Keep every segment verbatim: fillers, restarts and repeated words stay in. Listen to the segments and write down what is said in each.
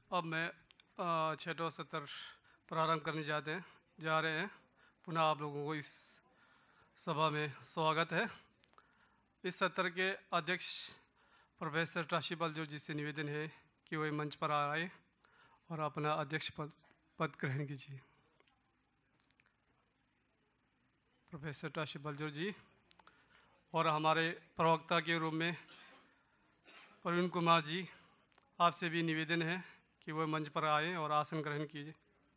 अब मैं छठो सत्र प्रारंभ करने जाते हैं जा रहे हैं। पुनः आप लोगों को इस सभा में स्वागत है। इस सत्र के अध्यक्ष प्रोफेसर टाशी बलजोर जी से निवेदन है कि वे मंच पर आए और अपना अध्यक्ष पद पद ग्रहण कीजिए। प्रोफेसर टाशी बलजोर जी और हमारे प्रवक्ता के रूप में प्रवीण कुमार जी, आपसे भी निवेदन है कि वह मंच पर आए और आसन ग्रहण कीजिए।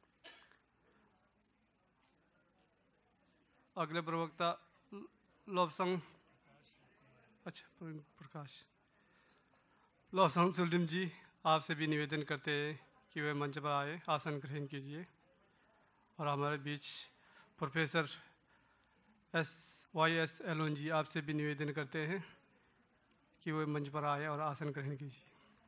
अगले प्रवक्ता लोबसंग अच्छा प्रवीण प्रकाश लोबसंग सुलडिम जी, आपसे भी निवेदन करते हैं कि वह मंच पर आए, आसन ग्रहण कीजिए। और हमारे बीच प्रोफेसर एस वाई एस एलोन जी, आपसे भी निवेदन करते हैं कि वह मंच पर आए और आसन ग्रहण कीजिए।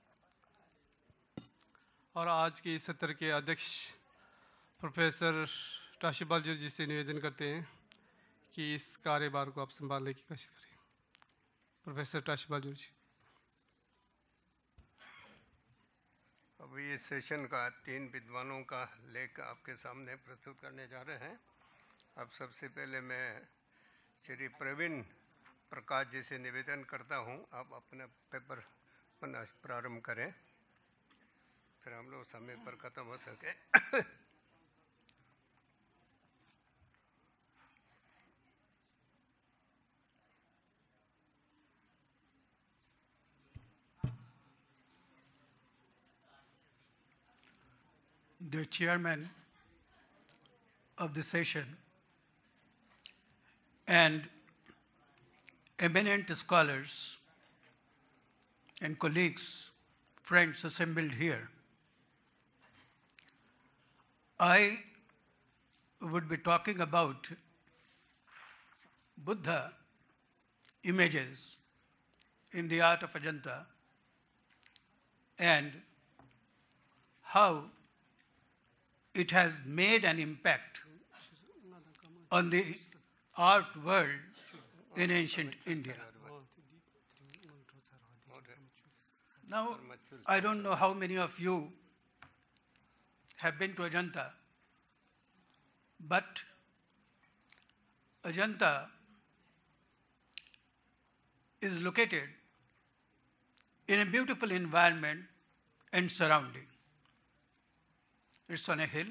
और आज के इस सत्र के अध्यक्ष प्रोफेसर टाशी बलजोर जी से निवेदन करते हैं कि इस कार्यभार को आप संभालने की कोशिश करें। प्रोफेसर टाशी बलजोर जी। अभी इस सेशन का तीन विद्वानों का लेख आपके सामने प्रस्तुत करने जा रहे हैं। अब सबसे पहले मैं श्री प्रवीण प्रकाश जी से निवेदन करता हूं, आप अपना पेपर पुनः प्रारंभ करें, फिर हम लोग समय पर खत्म हो सके। The chairman of the session and eminent scholars and colleagues, friends assembled here, I would be talking about Buddha images in the art of Ajanta and how it has made an impact on the art world in ancient India. Now, I don't know how many of you have been to Ajanta, but Ajanta is located in a beautiful environment and surrounding. It's on a hill.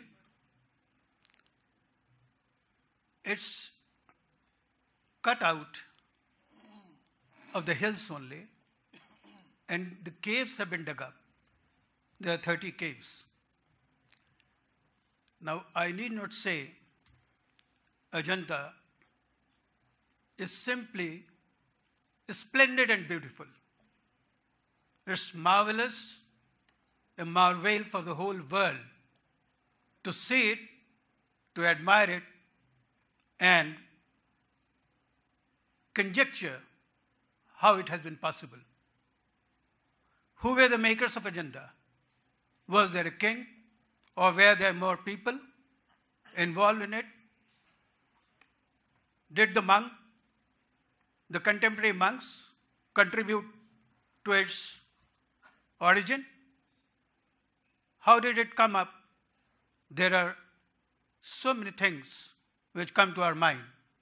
It's cut out of the hills only, and the caves have been dug up. There are thirty caves. Now, I need not say Ajanta is simply splendid and beautiful. It's marvelous, a marvel for the whole world to see it, to admire it, and conjecture how it has been possible. Who were the makers of Ajanta? Was there a king, or were there more people involved in it? Did the monk, the contemporary monks, contribute to its origin? How did it come up? There are so many things which come to our mind.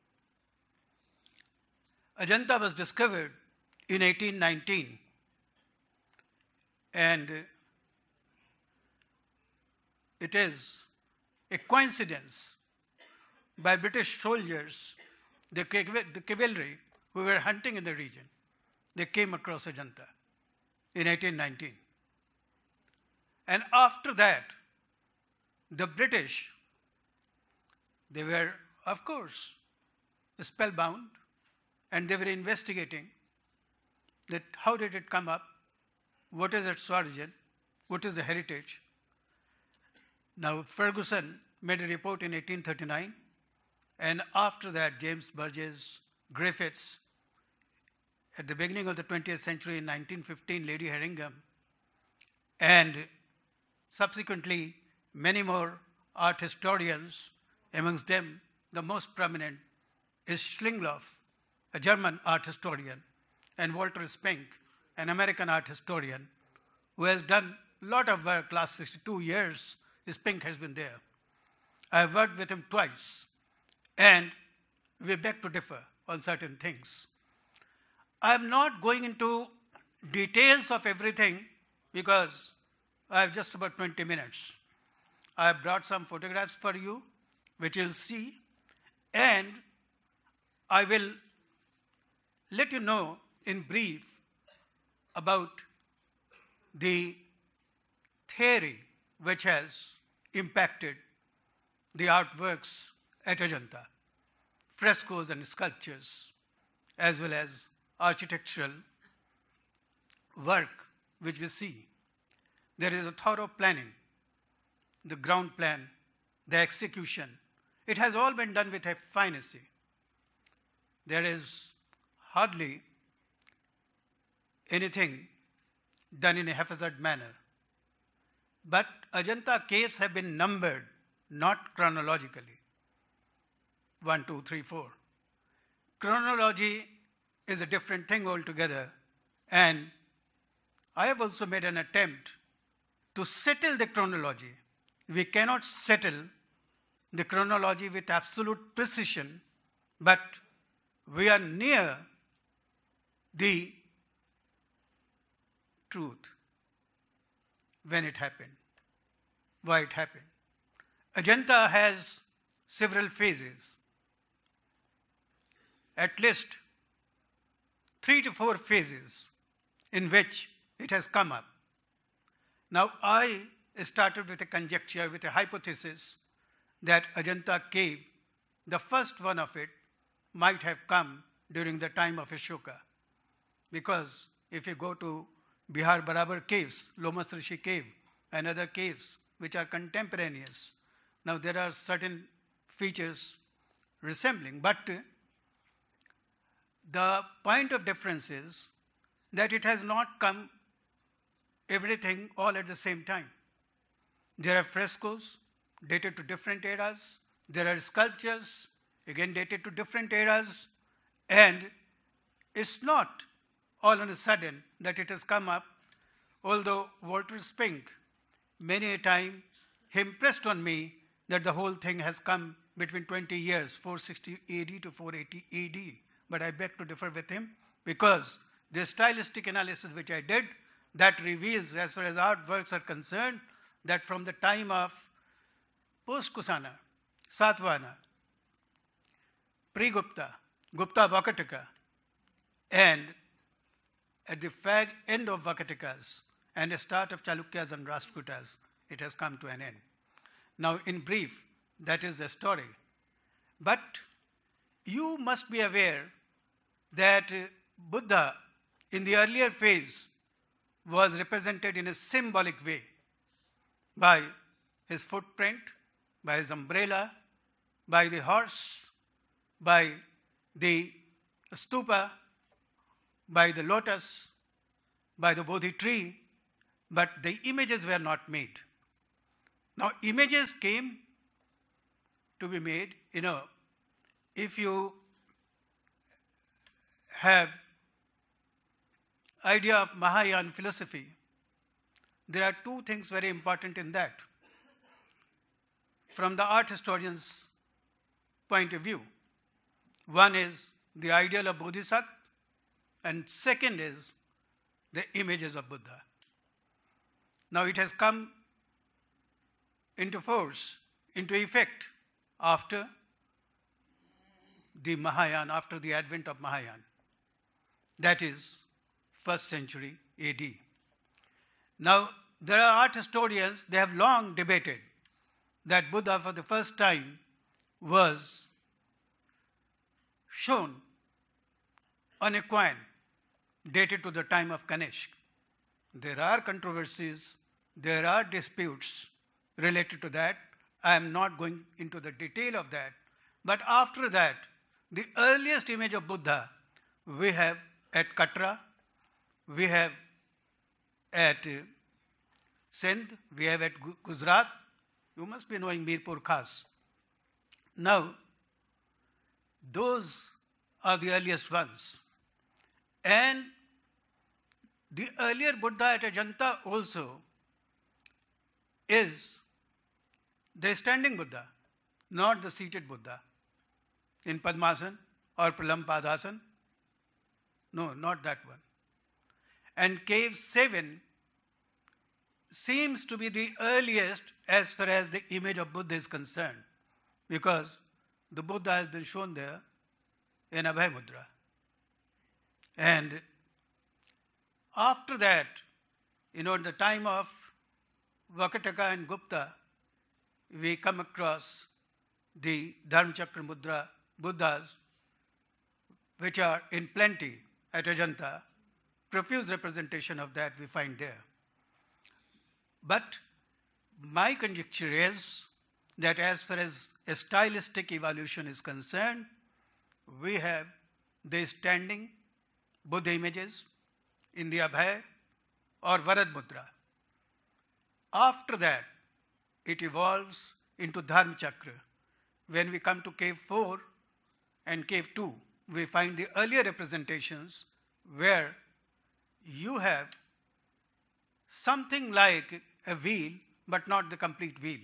Ajanta was discovered in eighteen nineteen, and it is a coincidence by British soldiers, the cavalry who were hunting in the region. They came across Ajanta in eighteen nineteen. And after that, the British, they were, of course, spellbound, and they were investigating that how did it come up, what is its origin, what is the heritage. Now, Ferguson made a report in eighteen thirty-nine, and after that, James Burgess, Griffiths, at the beginning of the twentieth century in nineteen fifteen, Lady Herringham, and subsequently many more art historians, amongst them the most prominent is Schlingloff, a German art historian, and Walter Spink, an American art historian, who has done lot of work, last sixty-two years, Spink has been there. I have worked with him twice, and we beg to differ on certain things. I am not going into details of everything because I have just about twenty minutes. I have brought some photographs for you, which you'll see, and I will let you know in brief about the theory which has impacted the artworks at Ajanta, frescoes and sculptures, as well as architectural work which we see. There is a thorough planning, the ground plan, the execution. It has all been done with a fineness. There is hardly anything done in a haphazard manner. But Ajanta caves have been numbered, not chronologically. One, two, three, four. Chronology is a different thing altogether, and I have also made an attempt to settle the chronology. We cannot settle the chronology with absolute precision, but we are near the truth when it happened, why it happened. Ajanta has several phases, at least three to four phases in which it has come up. Now, I started with a conjecture, with a hypothesis that Ajanta cave, the first one of it, might have come during the time of Ashoka. Because if you go to Bihar Barabar caves, Lomas Rishi cave, and other caves which are contemporaneous, now there are certain features resembling, but the point of difference is that it has not come everything all at the same time. There are frescoes dated to different eras. There are sculptures, again dated to different eras. And it's not all on a sudden that it has come up, although Walter Spink, many a time, he impressed on me that the whole thing has come between twenty years, four sixty A D to four eighty A D. But I beg to differ with him because the stylistic analysis which I did, that reveals, as far as artworks are concerned, that from the time of post-Kusana, Satvana, pre-Gupta, Gupta Vakataka, and at the fag end of Vakatikas and the start of Chalukyas and Rashtrakutas, it has come to an end. Now, in brief, that is the story. But you must be aware that Buddha, in the earlier phase, was represented in a symbolic way by his footprint, by his umbrella, by the horse, by the stupa, by the lotus, by the Bodhi tree, but the images were not made. Now, images came to be made, you know, if you have idea of Mahayana philosophy, there are two things very important in that. From the art historian's point of view, one is the ideal of Bodhisattva, and second is the images of Buddha. Now it has come into force, into effect after the Mahayana, after the advent of Mahayana. That is first century A D. Now, there are art historians, they have long debated that Buddha for the first time was shown on a coin dated to the time of Kanishk. There are controversies, there are disputes related to that. I am not going into the detail of that. But after that, the earliest image of Buddha we have at Katra, we have at Sindh, we have at Gujarat. You must be knowing Mirpur Khas. Now, those are the earliest ones. And the earlier Buddha at Ajanta also is the standing Buddha, not the seated Buddha in Padmasana or Pralampadasana. No, not that one. And cave seven seems to be the earliest as far as the image of Buddha is concerned, because the Buddha has been shown there in Abhay Mudra. And after that, you know, in the time of Vakataka and Gupta, we come across the Dharmachakra Mudra Buddhas, which are in plenty at Ajanta. Profuse representation of that we find there. But my conjecture is that as far as a stylistic evolution is concerned, we have the standing Buddha images in the Abhay or Varad Mudra. After that, it evolves into Dharmachakra. When we come to cave four and cave two, we find the earlier representations where you have something like a wheel, but not the complete wheel.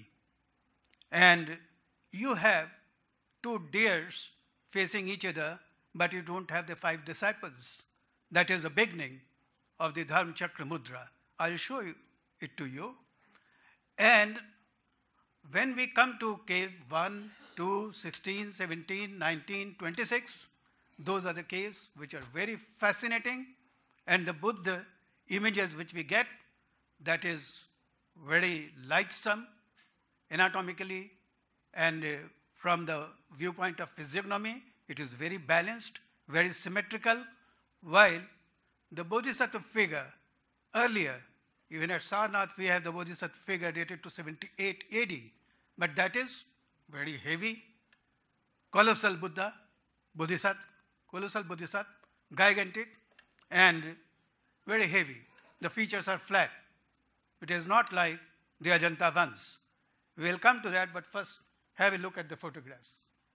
And you have two deers facing each other, but you don't have the five disciples. That is the beginning of the Dharmachakra Mudra. I'll show you it to you. And when we come to cave one, two, sixteen, seventeen, nineteen, twenty-six, those are the caves which are very fascinating. And the Buddha images which we get, that is very lightsome anatomically, and uh, from the viewpoint of physiognomy, it is very balanced, very symmetrical, while the Bodhisattva figure earlier, even at Sarnath we have the Bodhisattva figure dated to seventy-eight A D, but that is very heavy, colossal Buddha, Bodhisattva, colossal Bodhisattva, gigantic, and very heavy. The features are flat. It is not like the Ajanta ones. We will come to that, but first have a look at the photographs.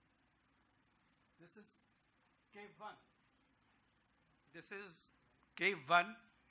This is cave one. This is cave one.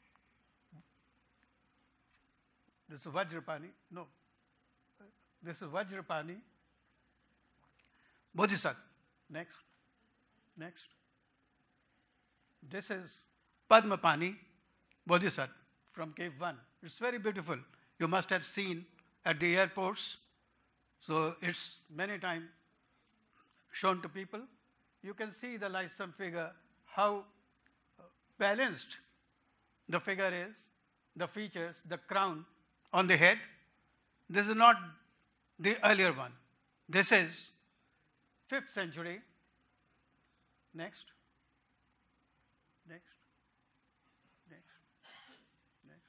This is Vajrapani. No. This is Vajrapani. Bodhisattva. Next. Next. This is Padmapani Bodhisattva from cave one. It's very beautiful. You must have seen at the airports. So it's many times shown to people. You can see the lightsome figure, how balanced the figure is, the features, the crown on the head. This is not the earlier one. This is fifth century. Next. Next. Next. Next.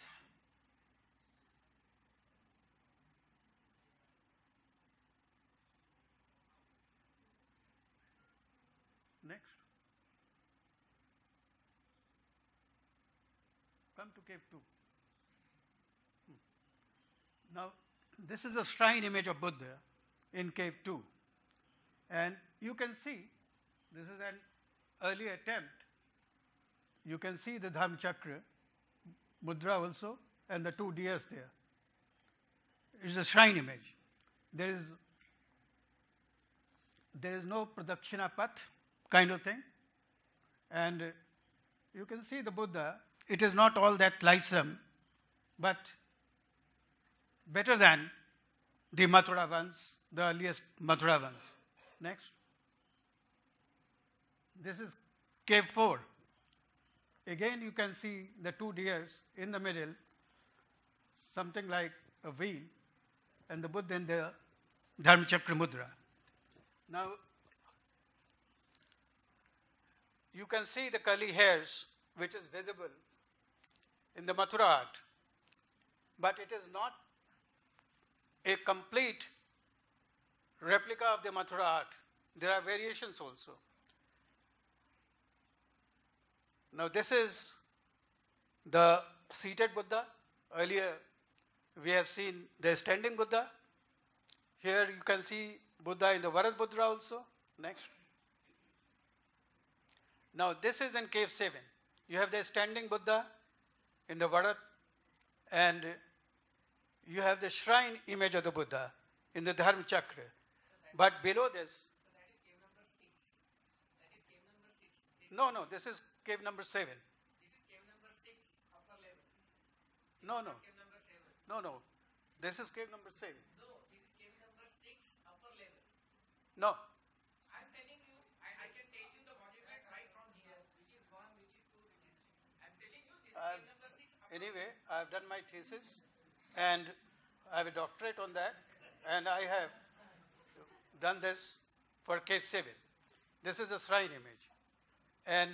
Next. Come to cave two. Hmm. Now, this is a shrine image of Buddha in cave two. And you can see, this is an early attempt. You can see the Dharmachakra Mudra also, and the two deers there. It's a shrine image. There is, there is no Pradakshina Path kind of thing. And you can see the Buddha. It is not all that lightsome, but better than the Mathura ones, the earliest Mathura ones. Next. This is cave four. Again, you can see the two deers in the middle, something like a wheel, and the Buddha in the Dharmachakra Mudra. Now, you can see the curly hairs, which is visible in the Mathura art, but it is not a complete replica of the Mathura art. There are variations also. Now this is the seated Buddha. Earlier we have seen the standing Buddha. Here you can see Buddha in the Varad Mudra also. Next. Now this is in cave seven. You have the standing Buddha in the Varad, and you have the shrine image of the Buddha in the Dharma Chakra. But below this, no, no, this is cave number seven. No, no. No, no. This is cave number seven. No, this is cave number six, upper level. No. I'm telling you, I, I can tell you the monuments right from here, which is one, which is two, which is three. I'm telling you, this is Uh, cave number six, upper Anyway, I've done my thesis and I have a doctorate on that, and I have done this for cave seven. This is a shrine image. And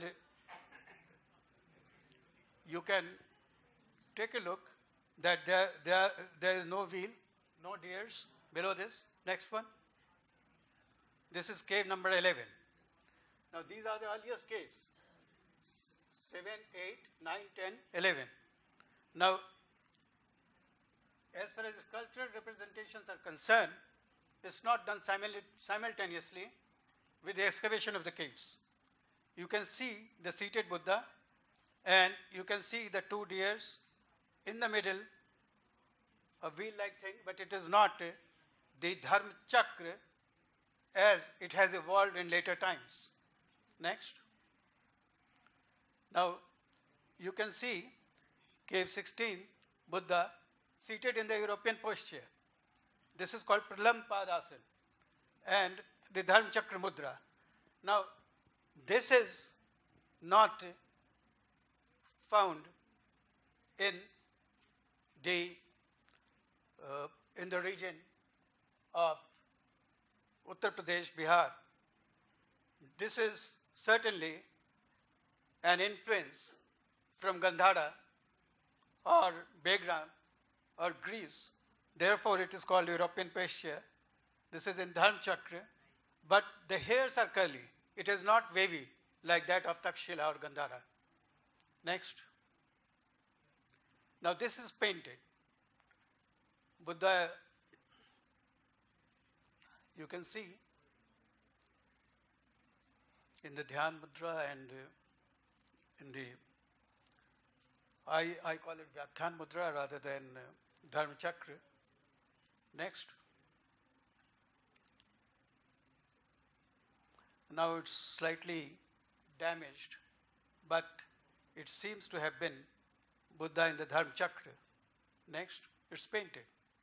you can take a look that there, there, there is no wheel, no deers below this. Next one. This is cave number eleven. Now these are the earliest caves. seven, eight, nine, ten, eleven. Now, as far as sculptural representations are concerned, it's not done simul- simultaneously with the excavation of the caves. You can see the seated Buddha, and you can see the two deers in the middle, a wheel-like thing, but it is not uh, the Dharma Chakra as it has evolved in later times. Next. Now, you can see cave sixteen, Buddha seated in the European posture. This is called Pralampadasana and the Dharma Chakra Mudra. Now, this is not found in the uh, in the region of Uttar Pradesh, Bihar. This is certainly an influence from Gandhara or Begram or Greece. Therefore, it is called European posture. This is in Dharma Chakra, but the hairs are curly. It is not wavy like that of Takshila or Gandhara. Next. Now, this is painted. Buddha, you can see in the Dhyan Mudra and uh, in the, I, I call it Vyakhyan Mudra rather than uh, Dharma Chakra. Next. Now it's slightly damaged, but it seems to have been Buddha in the Dharma Chakra. Next, it's painted.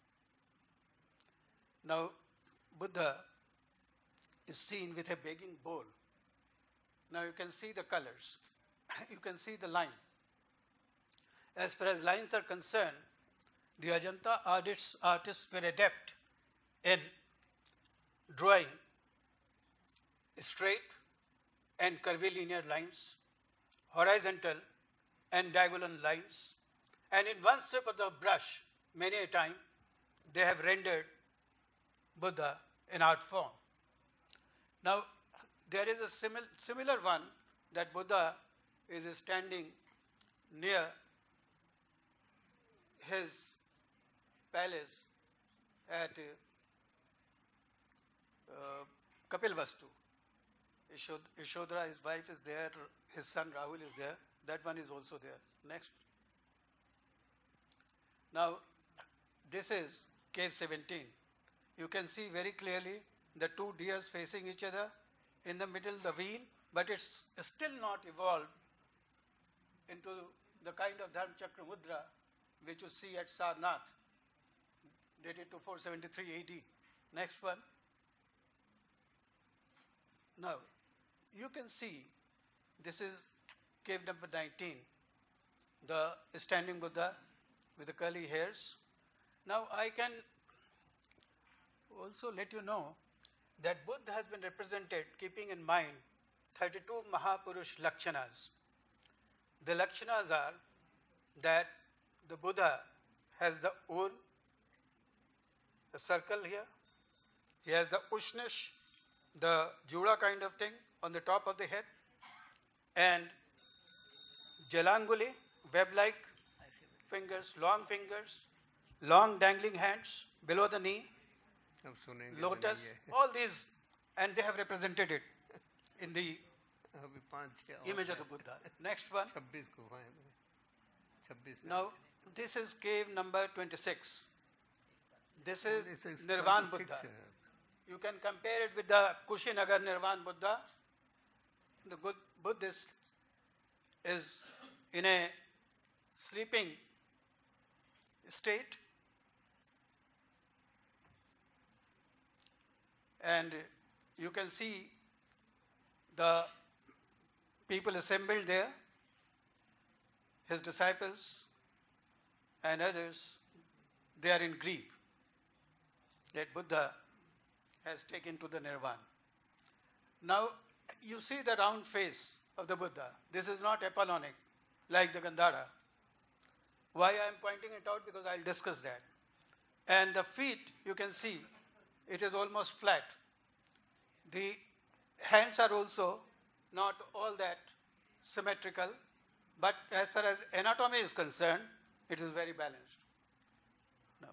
Now, Buddha is seen with a begging bowl. Now you can see the colors. You can see the line. As far as lines are concerned, the Ajanta artists, artists were adept in drawing straight and curvilinear lines, horizontal and diagonal lines, and in one sweep of the brush, many a time, they have rendered Buddha in art form. Now, there is a simil similar one that Buddha is standing near his palace at uh, Kapilvastu. Yashod Yashodhara, his wife is there, his son Rahul is there, that one is also there. Next. Now, this is cave seventeen. You can see very clearly the two deers facing each other, in the middle the wheel, but it's still not evolved into the kind of Dharma Chakra Mudra which you see at Sarnath, dated to four seventy-three A D. Next one. Now, you can see this is cave number nineteen, the standing Buddha with the curly hairs. Now, I can also let you know that Buddha has been represented keeping in mind thirty-two Mahapurush Lakshanas. The Lakshanas are that the Buddha has the Ur, the circle here. He has the Ushnish, the Juda kind of thing on the top of the head, and Jalanguli, web-like fingers, long fingers, long dangling hands below the knee, अब सुनेंगे lotus, सुनेंगे। all these, and they have represented it in the अभी पाँच छः और image of the हैं। Buddha. Next one. छब्बीस गुफाएं हैं। छब्बीस में। Now, this is cave number twenty-six. This is This is Nirvan twenty-six, Buddha. uh, You can compare it with the Kushinagar Nirvan Buddha. The good Buddhist is in a sleeping state, and you can see the people assembled there, his disciples and others. They are in grief that Buddha has taken to the nirvana. Now, you see the round face of the Buddha. This is not Apollonic like the Gandhara. Why I am pointing it out? Because I'll discuss that. And the feet, you can see, it is almost flat. The hands are also not all that symmetrical, but as far as anatomy is concerned, it is very balanced. Now,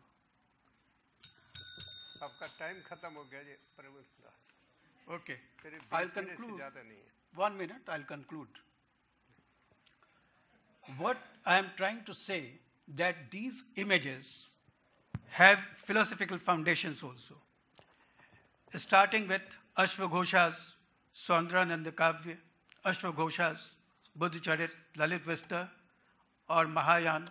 आपका time खत्म हो गया जी प्रवीण दास। okay, फिर I'll बीस minute से conclude. ज़्यादा नहीं है। One minute, I'll conclude. What I am trying to say that these images have philosophical foundations also. Starting with Ashwagosha's Saundrananda Kavya, Ashwagosha's Buddhacharit Lalit Vista, or Mahayana,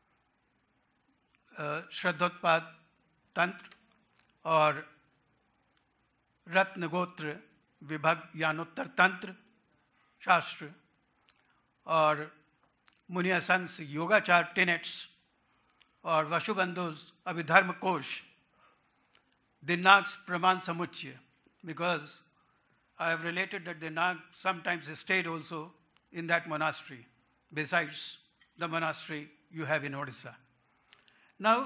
uh, Shraddhotpad Tantra, or Ratnagotra Vibhag Yanottar Tantra Shastra, or Muniya Sangh's Yogachar tenets, or Vashubandhu's Abhidharma Kosh, Dinag's Praman Samuchya, because I have related that Dinag sometimes stayed also in that monastery, besides the monastery you have in Odisha. Now,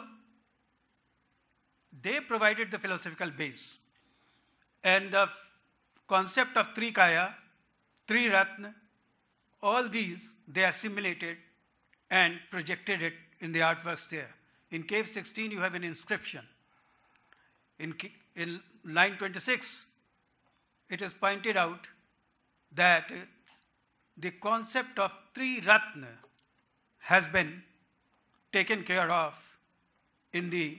they provided the philosophical base. And the concept of Trikaya, Triratna, all these, they assimilated and projected it in the artworks there. In cave sixteen, you have an inscription. In, in line twenty-six, it is pointed out that the concept of Triratna has been taken care of in the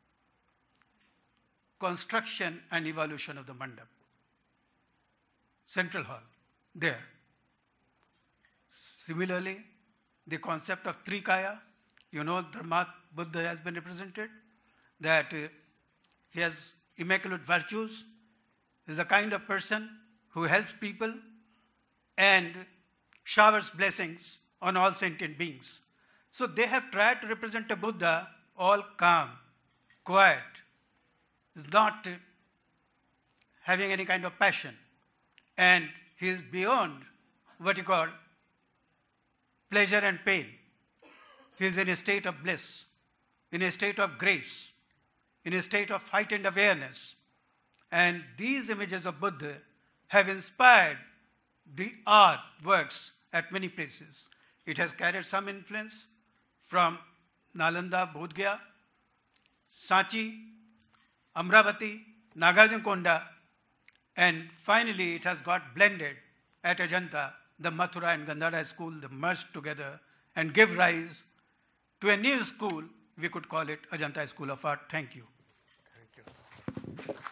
construction and evolution of the mandap. Central hall, there. Similarly, the concept of Trikaya, you know, Dharmat Buddha has been represented, that uh, he has immaculate virtues, is the kind of person who helps people and showers blessings on all sentient beings. So they have tried to represent a Buddha all calm, quiet, is not having any kind of passion, and he is beyond what you call pleasure and pain. He is in a state of bliss, in a state of grace, in a state of heightened awareness. And these images of Buddha have inspired the art works at many places. It has carried some influence from Nalanda, Bodh Gaya, Sanchi, Amravati, Nagarjunakonda, and finally it has got blended at Ajanta. The Mathura and Gandhara school, they merged together and give rise to a new school. We could call it Ajanta School of Art. Thank you. Thank you.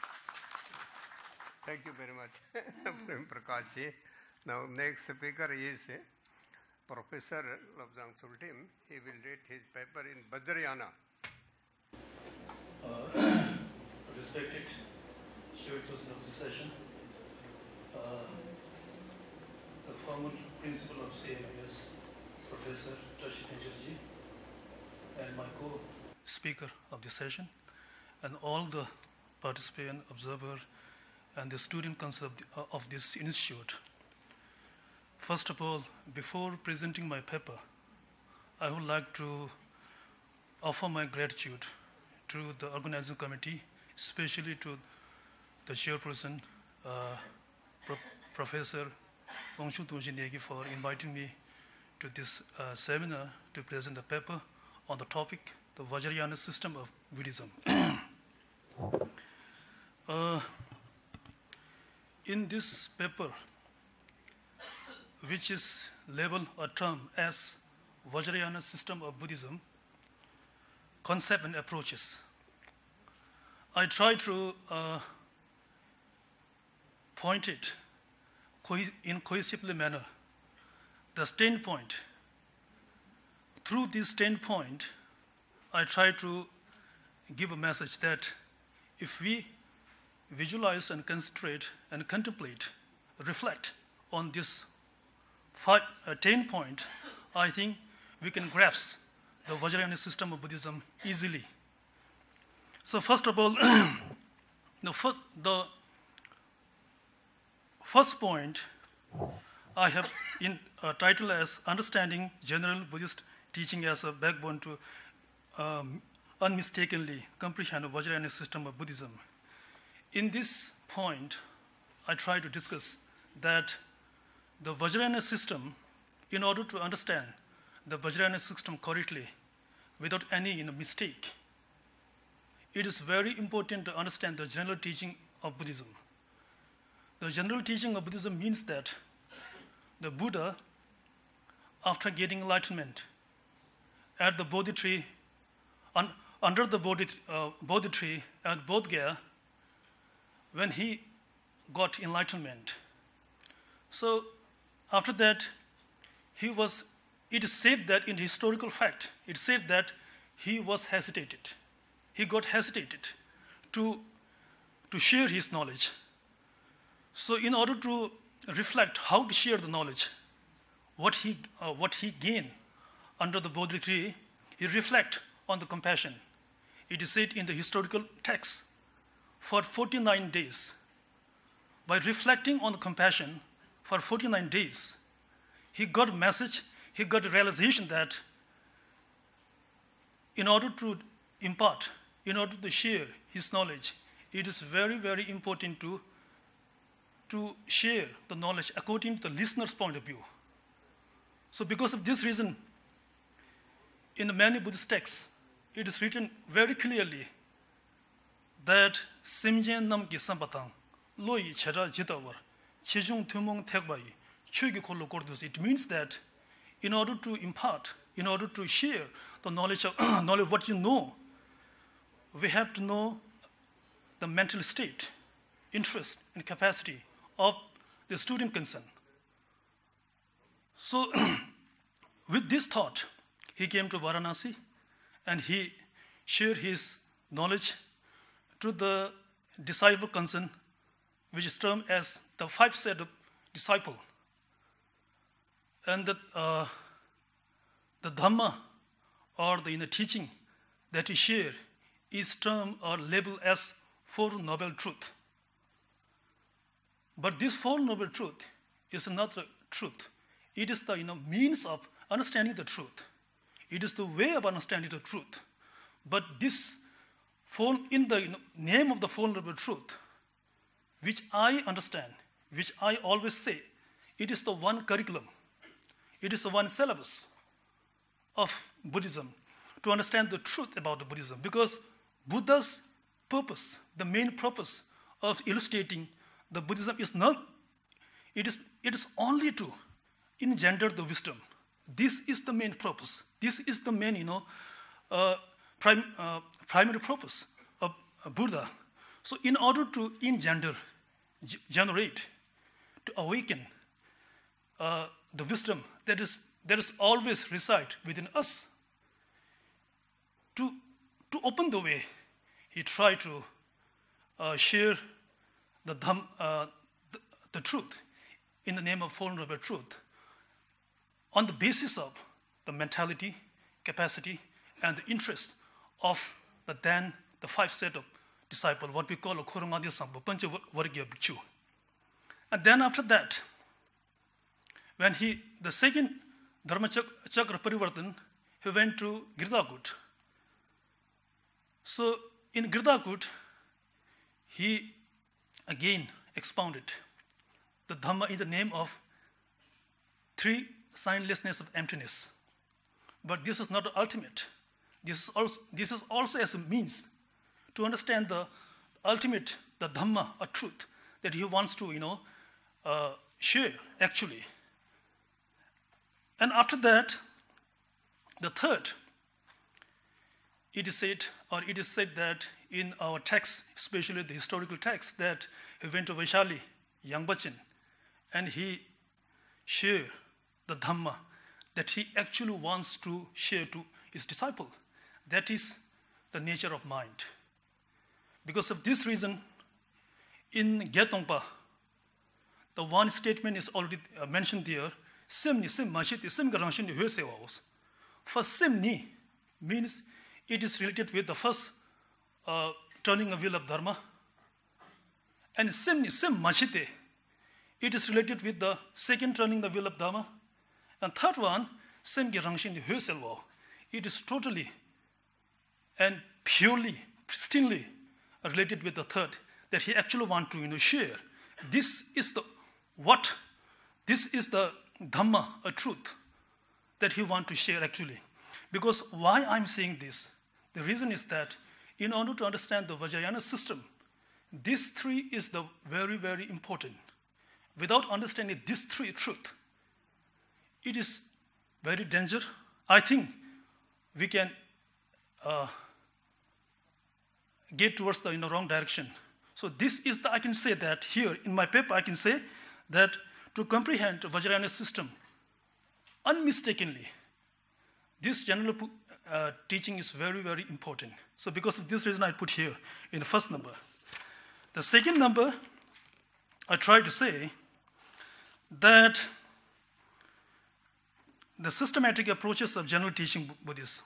Thank you very much, Prem Prakash ji. Now, next speaker is Professor Lobsang Tsultim. He will read his paper in Vajrayana. Uh, respected chairperson of the session, uh, the former principal of C M U S, Professor Tashineja, and my co-speaker of the session, and all the participant, observer, and the student council of, the, uh, of this institute. First of all, before presenting my paper, I would like to offer my gratitude to the organizing committee, especially to the chairperson, uh, Pro Professor Wangshu Tunjinegi, for inviting me to this uh, seminar to present the paper on the topic, the Vajrayana system of Buddhism. uh, in this paper, which is labeled a term as Vajrayana system of Buddhism, concept and approaches, I try to uh, point it co- in cohesively manner, the standpoint. Through this standpoint, I try to give a message that if we visualize and concentrate and contemplate, reflect on this five, uh, ten point, I think we can grasp the Vajrayana system of Buddhism easily. So first of all, the, first, the first point I have in uh, title as Understanding General Buddhist Teaching as a Backbone to um, Unmistakenly Comprehend the Vajrayana System of Buddhism. In this point, I try to discuss that the Vajrayana system, in order to understand the Vajrayana system correctly, without any you know, mistake, it is very important to understand the general teaching of Buddhism. The general teaching of Buddhism means that the Buddha, after getting enlightenment at the Bodhi tree, un, under the Bodhi, uh, Bodhi tree at Bodh Gaya, when he got enlightenment. So after that, he was, it is said that in historical fact, it said that he was hesitated. He got hesitated to, to share his knowledge. So in order to reflect how to share the knowledge, what he, uh, what he gained under the Bodhi tree, he reflect on the compassion. It is said in the historical text, for forty-nine days, by reflecting on the compassion for forty-nine days, he got a message, he got a realization that in order to impart, in order to share his knowledge, it is very, very important to, to share the knowledge according to the listener's point of view. So because of this reason, in the many Buddhist texts, it is written very clearly that Simjen Nam Ki Sampatang, Loi Chera Jitawar, Chijung Tumong Tekbai, Chugi Kolo Kordus. It means that in order to impart, in order to share the knowledge of knowledge of what you know, we have to know the mental state, interest, and capacity of the student concerned. So with this thought, he came to Varanasi and he shared his knowledge to the disciple concerned, which is termed as the five set of disciple. And the, uh, the Dhamma, or the, in the teaching that he shared, is termed or labeled as Four Noble Truth. But this Four Noble Truth is not the truth. It is the you know, means of understanding the truth. It is the way of understanding the truth. But this, four, in the you know, name of the Four Noble Truth, which I understand, which I always say, it is the one curriculum. It is the one syllabus of Buddhism to understand the truth about the Buddhism. Because Buddha's purpose, the main purpose of illustrating the Buddhism is not, it is, it is only to engender the wisdom. This is the main purpose. This is the main, you know, uh, prim, uh, primary purpose of uh, Buddha. So in order to engender, g- generate, to awaken uh, the wisdom that is, that is always reside within us, to, to open the way, he tried to uh, share the, dham, uh, the, the truth in the name of Four Noble Truth on the basis of the mentality, capacity, and the interest of the then the five set of disciples, what we call a Khurangadi Sambhu, Panchavargya Bhikshu. And then after that, when he, the second Dharma Chakra Parivartan, he went to Girdhakut. So in Girdhakut, he again expounded the Dhamma in the name of three signlessness of emptiness. But this is not the ultimate. This is also, this is also as a means to understand the ultimate, the Dhamma, or truth, that he wants to, you know, uh, share, actually. And after that, the third, it is said, or it is said that in our text, especially the historical text, that he went to Vaishali, Yangbachin, and he shared the Dhamma that he actually wants to share to his disciple. That is the nature of mind. Because of this reason, in Gyatongpa, the one statement is already uh, mentioned there, Sim ni sim mashiti sim garanshin ni hue sewaos. For sim ni means it is related with the first uh, turning a wheel of dharma. And sim ni sim mashite, it is related with the second turning the wheel of dharma. And third one, sim garanshin ni hue selwao. It is totally and purely, pristinely related with the third, that he actually want to you know, share. This is the what, this is the Dhamma, a truth, that he want to share actually. Because why I'm saying this? The reason is that in order to understand the Vajrayana system, this three is the very, very important. Without understanding these three truth, it is very dangerous. I think we can uh, get towards the you know, wrong direction. So this is the, I can say that here in my paper, I can say that to comprehend Vajrayana system, unmistakably, this general uh, teaching is very, very important. So because of this reason, I put here in the first number. The second number, I try to say that the systematic approaches of general teaching Buddhism.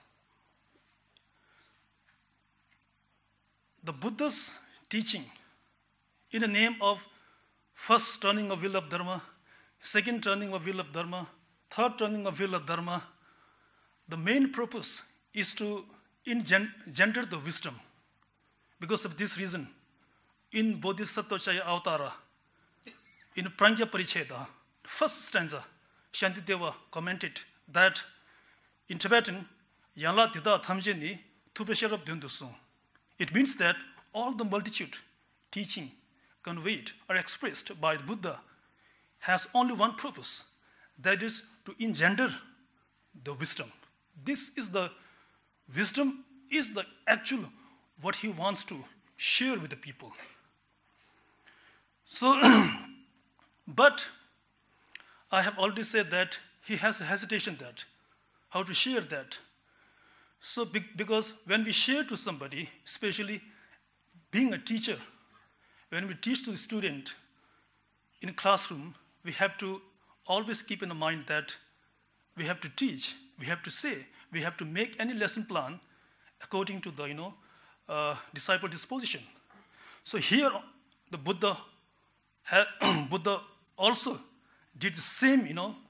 The Buddha's teaching in the name of first turning of wheel of dharma, second turning of wheel of dharma, third turning of wheel of dharma, the main purpose is to engender the wisdom. Because of this reason, in Bodhisattva Chaya Avatara, in Prajna Paricheda, first stanza, Shantideva commented that in Tibetan, Yanla Tida Thamjeni Tupesharab Dundusu. It means that all the multitude teaching conveyed or expressed by the Buddha has only one purpose, that is to engender the wisdom. This is the wisdom is the actual what he wants to share with the people. So, but I have already said that he has a hesitation that how to share that. So because when we share to somebody, especially being a teacher, when we teach to the student in a classroom, we have to always keep in mind that we have to teach, we have to say, we have to make any lesson plan according to the you know uh, disciple disposition. So here, the Buddha, had, Buddha also did the same, you know.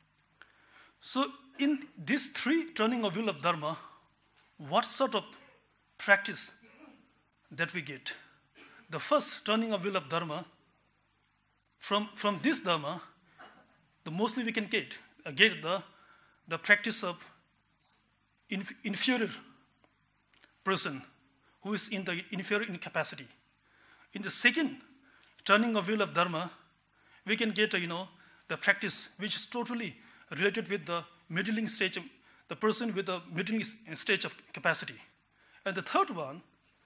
So in this three turning of wheel of dharma, what sort of practice that we get? The first turning of wheel of dharma, from, from this dharma, the mostly we can get, uh, get the, the practice of inf inferior person who is in the inferior incapacity. In the second turning of wheel of dharma, we can get, uh, you know, the practice which is totally related with the middling stage of the person with the middling stage of capacity. And the third one,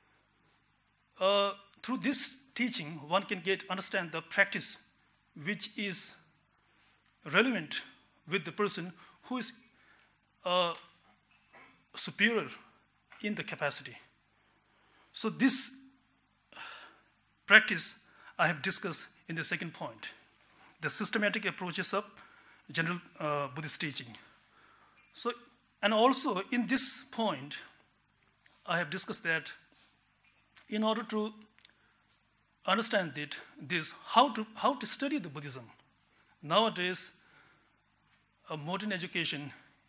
uh, through this teaching, one can get understand the practice which is relevant with the person who is uh, superior in the capacity. So this practice I have discussed in the second point, the systematic approaches of general uh, Buddhist teaching. So, and also in this point, I have discussed that in order to understand it, this how to how to study the Buddhism. Nowadays, a modern education,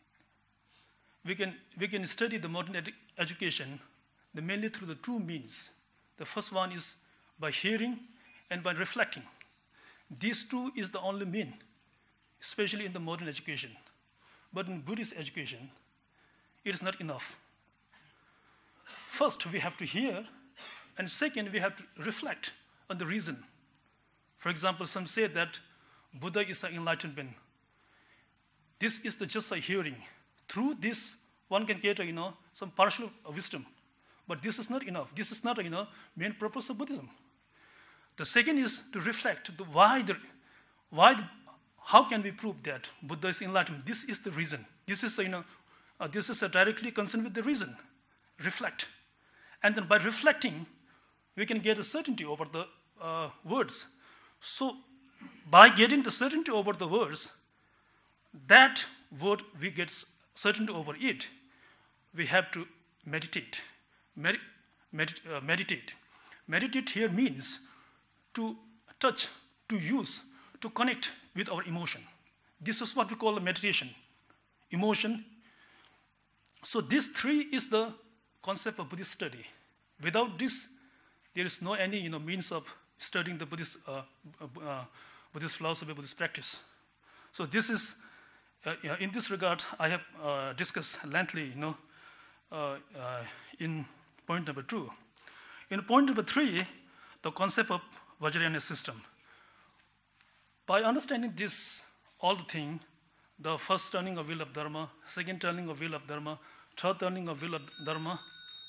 we can we can study the modern ed education the mainly through the two means. The first one is by hearing and by reflecting. These two is the only mean, especially in the modern education. But in Buddhist education, it is not enough. First, we have to hear, and second, we have to reflect on the reason. For example, some say that Buddha is an enlightened being. This is the just a hearing. Through this, one can get, you know, some partial wisdom. But this is not enough. This is not, you know, main purpose of Buddhism. The second is to reflect the why, the, why, the, how can we prove that Buddha is enlightened? This is the reason. This is, you know, uh, this is a directly concerned with the reason. Reflect. And then by reflecting, we can get a certainty over the uh, words. So by getting the certainty over the words, that word we get certainty over it, we have to meditate. Medi med uh, meditate. Meditate here means to touch, to use, to connect with our emotion. This is what we call meditation. Emotion. So this three is the concept of Buddhist study. Without this, there is no any you know, means of studying the Buddhist, uh, uh, Buddhist philosophy, Buddhist practice. So this is, uh, in this regard, I have uh, discussed lengthily, you know, uh, uh, in point number two. In point number three, the concept of Vajrayana system. By understanding this, all the thing, the first turning of wheel of Dharma, second turning of wheel of Dharma, third turning of wheel of Dharma.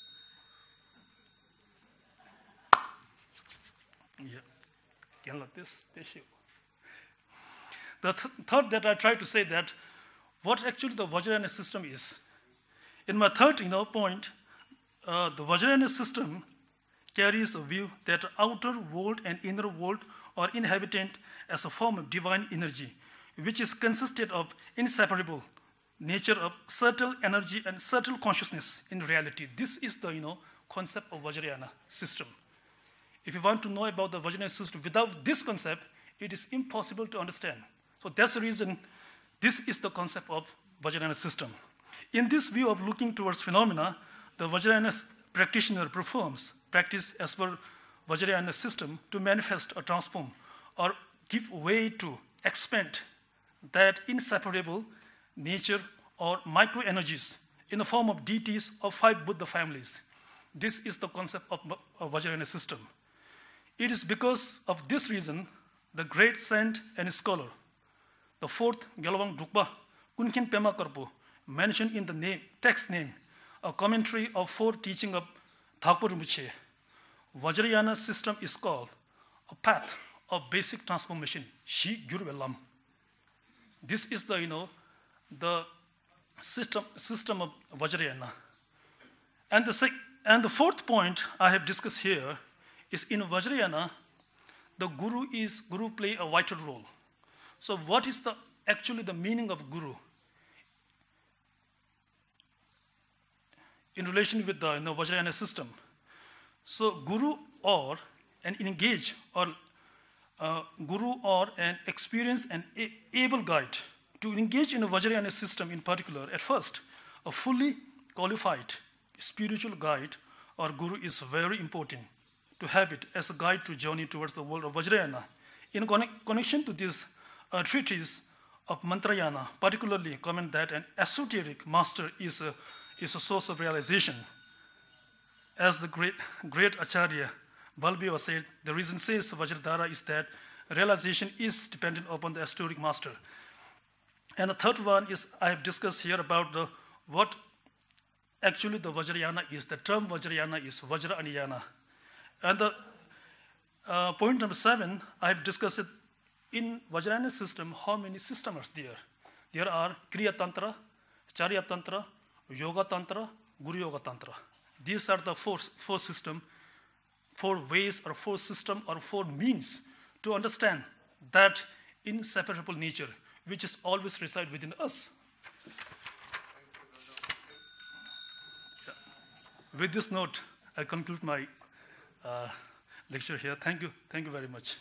Yeah, can like this, issue. The th third that I try to say that what actually the Vajrayana system is. In my third you know, point, uh, the Vajrayana system carries a view that outer world and inner world are inhabitant as a form of divine energy, which is consisted of inseparable nature of subtle energy and subtle consciousness in reality. This is the you know, concept of Vajrayana system. If you want to know about the Vajrayana system without this concept, it is impossible to understand. So that's the reason this is the concept of Vajrayana system. In this view of looking towards phenomena, the Vajrayana practitioner performs practice as per Vajrayana system to manifest or transform or give way to expand that inseparable nature or micro-energies in the form of deities of five Buddha families. This is the concept of, of Vajrayana system. It is because of this reason, the great saint and scholar, the fourth Gyalwang Drukpa, Kunkin Pema Karpo, mentioned in the name, text name, a commentary of four teaching of Thakpo Rinpoche. Vajrayana system is called a path of basic transformation, Shi Gyur Velam. This is the, you know, the system, system of Vajrayana. And the, sec and the fourth point I have discussed here is in Vajrayana, the Guru is, Guru play a vital role. So what is the, actually the meaning of Guru? In relation with the you know, Vajrayana system. So Guru or an engaged or uh, Guru or an experienced and able guide to engage in a Vajrayana system in particular, at first, a fully qualified spiritual guide or Guru is very important to have it as a guide to journey towards the world of Vajrayana. In conne connection to this uh, treatise of Mantrayana, particularly comment that an esoteric master is a, is a source of realization. As the great, great Acharya Balbiva said, the reason says Vajradhara is that realization is dependent upon the esoteric master. And the third one is I have discussed here about the, what actually the Vajrayana is. The term Vajrayana is Vajra Aniyana. And the uh, point number seven, I have discussed it in Vajrayana system, how many systems are there? There are Kriya Tantra, Charya Tantra, Yoga Tantra, Guru Yoga Tantra. These are the four, four systems, four ways or four systems or four means to understand that inseparable nature which is always reside within us. Yeah. With this note, I conclude my uh, lecture here. Thank you. Thank you very much.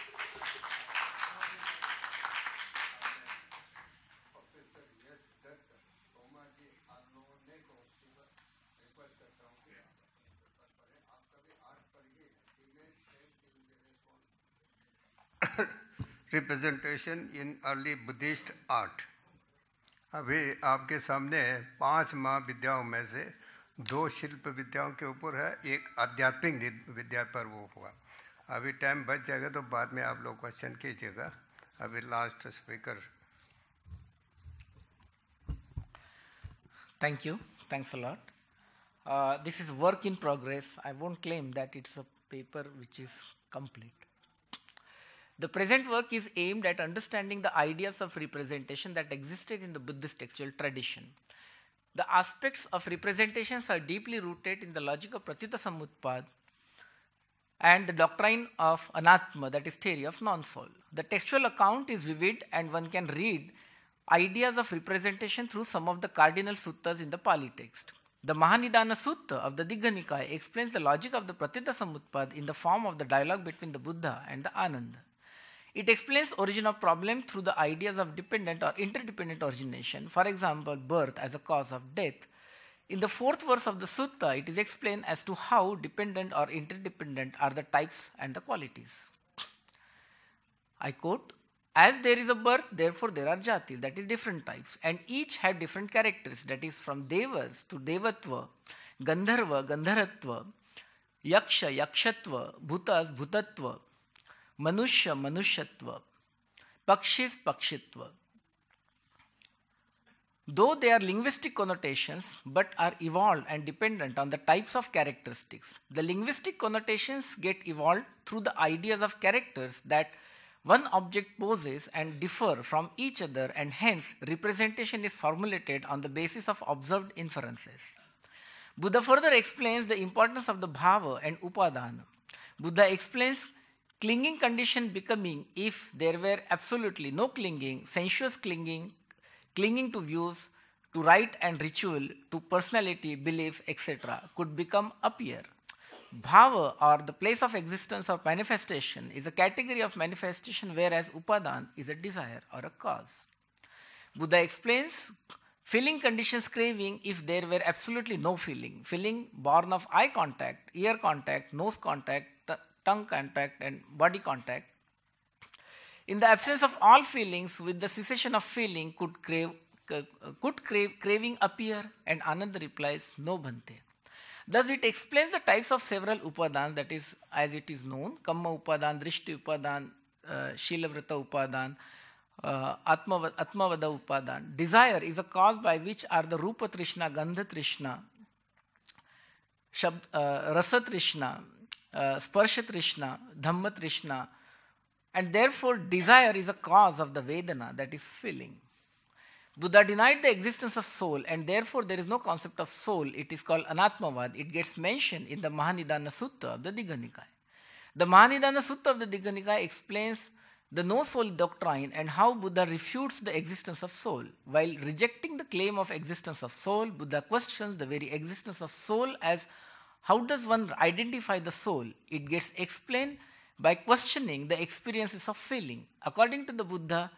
Representation in early Buddhist art. अभी आपके सामने पांच महाविद्याओं में से दो शिल्प विद्याओं के ऊपर है, एक आध्यात्मिक विद्या पर वो हुआ. अभी टाइम बच जाएगा तो बाद में आप लोग क्वेश्चन कीजिएगा. अभी last speaker. Thank you. Thanks a lot. Uh, this is work in progress. I won't claim that it's a paper which is complete. The present work is aimed at understanding the ideas of representation that existed in the Buddhist textual tradition. The aspects of representations are deeply rooted in the logic of Pratyuta Samutpad and the doctrine of Anatma, that is theory of non-soul. The textual account is vivid and one can read ideas of representation through some of the cardinal suttas in the Pali text. The Mahanidana Sutta of the Digha Nikaya explains the logic of the Pratyuta Samutpad in the form of the dialogue between the Buddha and the Ananda. It explains origin of problem through the ideas of dependent or interdependent origination, for example, birth as a cause of death. In the fourth verse of the sutta, it is explained as to how dependent or interdependent are the types and the qualities. I quote, as there is a birth, therefore there are jatis, that is different types, and each had different characters, that is from devas to devatva, gandharva, gandharatva, yaksha, yakshatva, bhutas, bhutatva, manushya, manushyatva, pakshis, pakshitva. Though they are linguistic connotations, but are evolved and dependent on the types of characteristics. The linguistic connotations get evolved through the ideas of characters that one object poses and differ from each other, and hence representation is formulated on the basis of observed inferences. Buddha further explains the importance of the bhava and upadana. Buddha explains clinging condition becoming if there were absolutely no clinging, sensuous clinging, clinging to views, to rite and ritual, to personality, belief, et cetera could become appear. Bhava, or the place of existence or manifestation, is a category of manifestation, whereas upadan is a desire or a cause. Buddha explains feeling conditions craving if there were absolutely no feeling. Feeling born of eye contact, ear contact, nose contact, t- tongue contact, and body contact. In the absence of all feelings, with the cessation of feeling, could crave, uh, could crave, craving appear? And Ananda replies, no bhante. Thus, it explains the types of several upadans, that is, as it is known, Kamma upadan, Drishti upadan, uh, Shilavrata upadan, uh, Atmavada, Atmavada upadan. Desire is a cause by which are the Rupa Trishna, Gandha Trishna, Shab, uh, Rasa Trishna, uh, Sparsha Trishna, Dhamma Trishna, and therefore desire is a cause of the Vedana, that is feeling. Buddha denied the existence of soul, and therefore there is no concept of soul. It is called Anatmavad. It gets mentioned in the Mahanidana Sutta of the Digha Nikaya. The Mahanidana Sutta of the Digha Nikaya explains the no-soul doctrine and how Buddha refutes the existence of soul. While rejecting the claim of existence of soul, Buddha questions the very existence of soul as how does one identify the soul? It gets explained by questioning the experiences of feeling. According to the Buddha,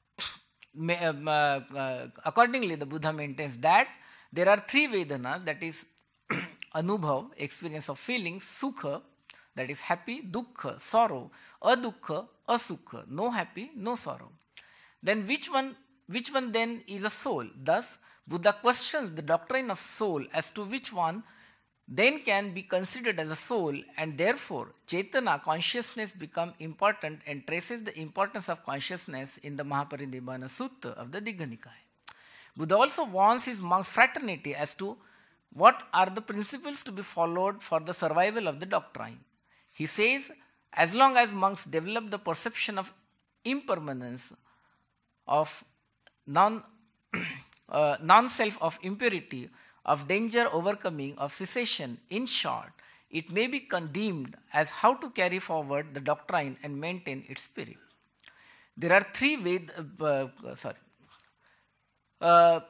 Uh, uh, accordingly, the Buddha maintains that there are three Vedanas, that is Anubhav, experience of feelings, Sukha, that is happy, Dukkha, sorrow, Adukha, Asukha, no happy, no sorrow. Then which one, which one then is a soul? Thus, Buddha questions the doctrine of soul as to which one then can be considered as a soul, and therefore Chetana, consciousness, become important and traces the importance of consciousness in the Mahaparinibbana Sutta of the Digha Nikaya. Buddha also warns his monks' fraternity as to what are the principles to be followed for the survival of the doctrine. He says, as long as monks develop the perception of impermanence, of non, uh, non-self, of impurity, of danger overcoming, of cessation, in short, it may be condemned as how to carry forward the doctrine and maintain its spirit. There are three Ved, uh, uh, sorry. Uh,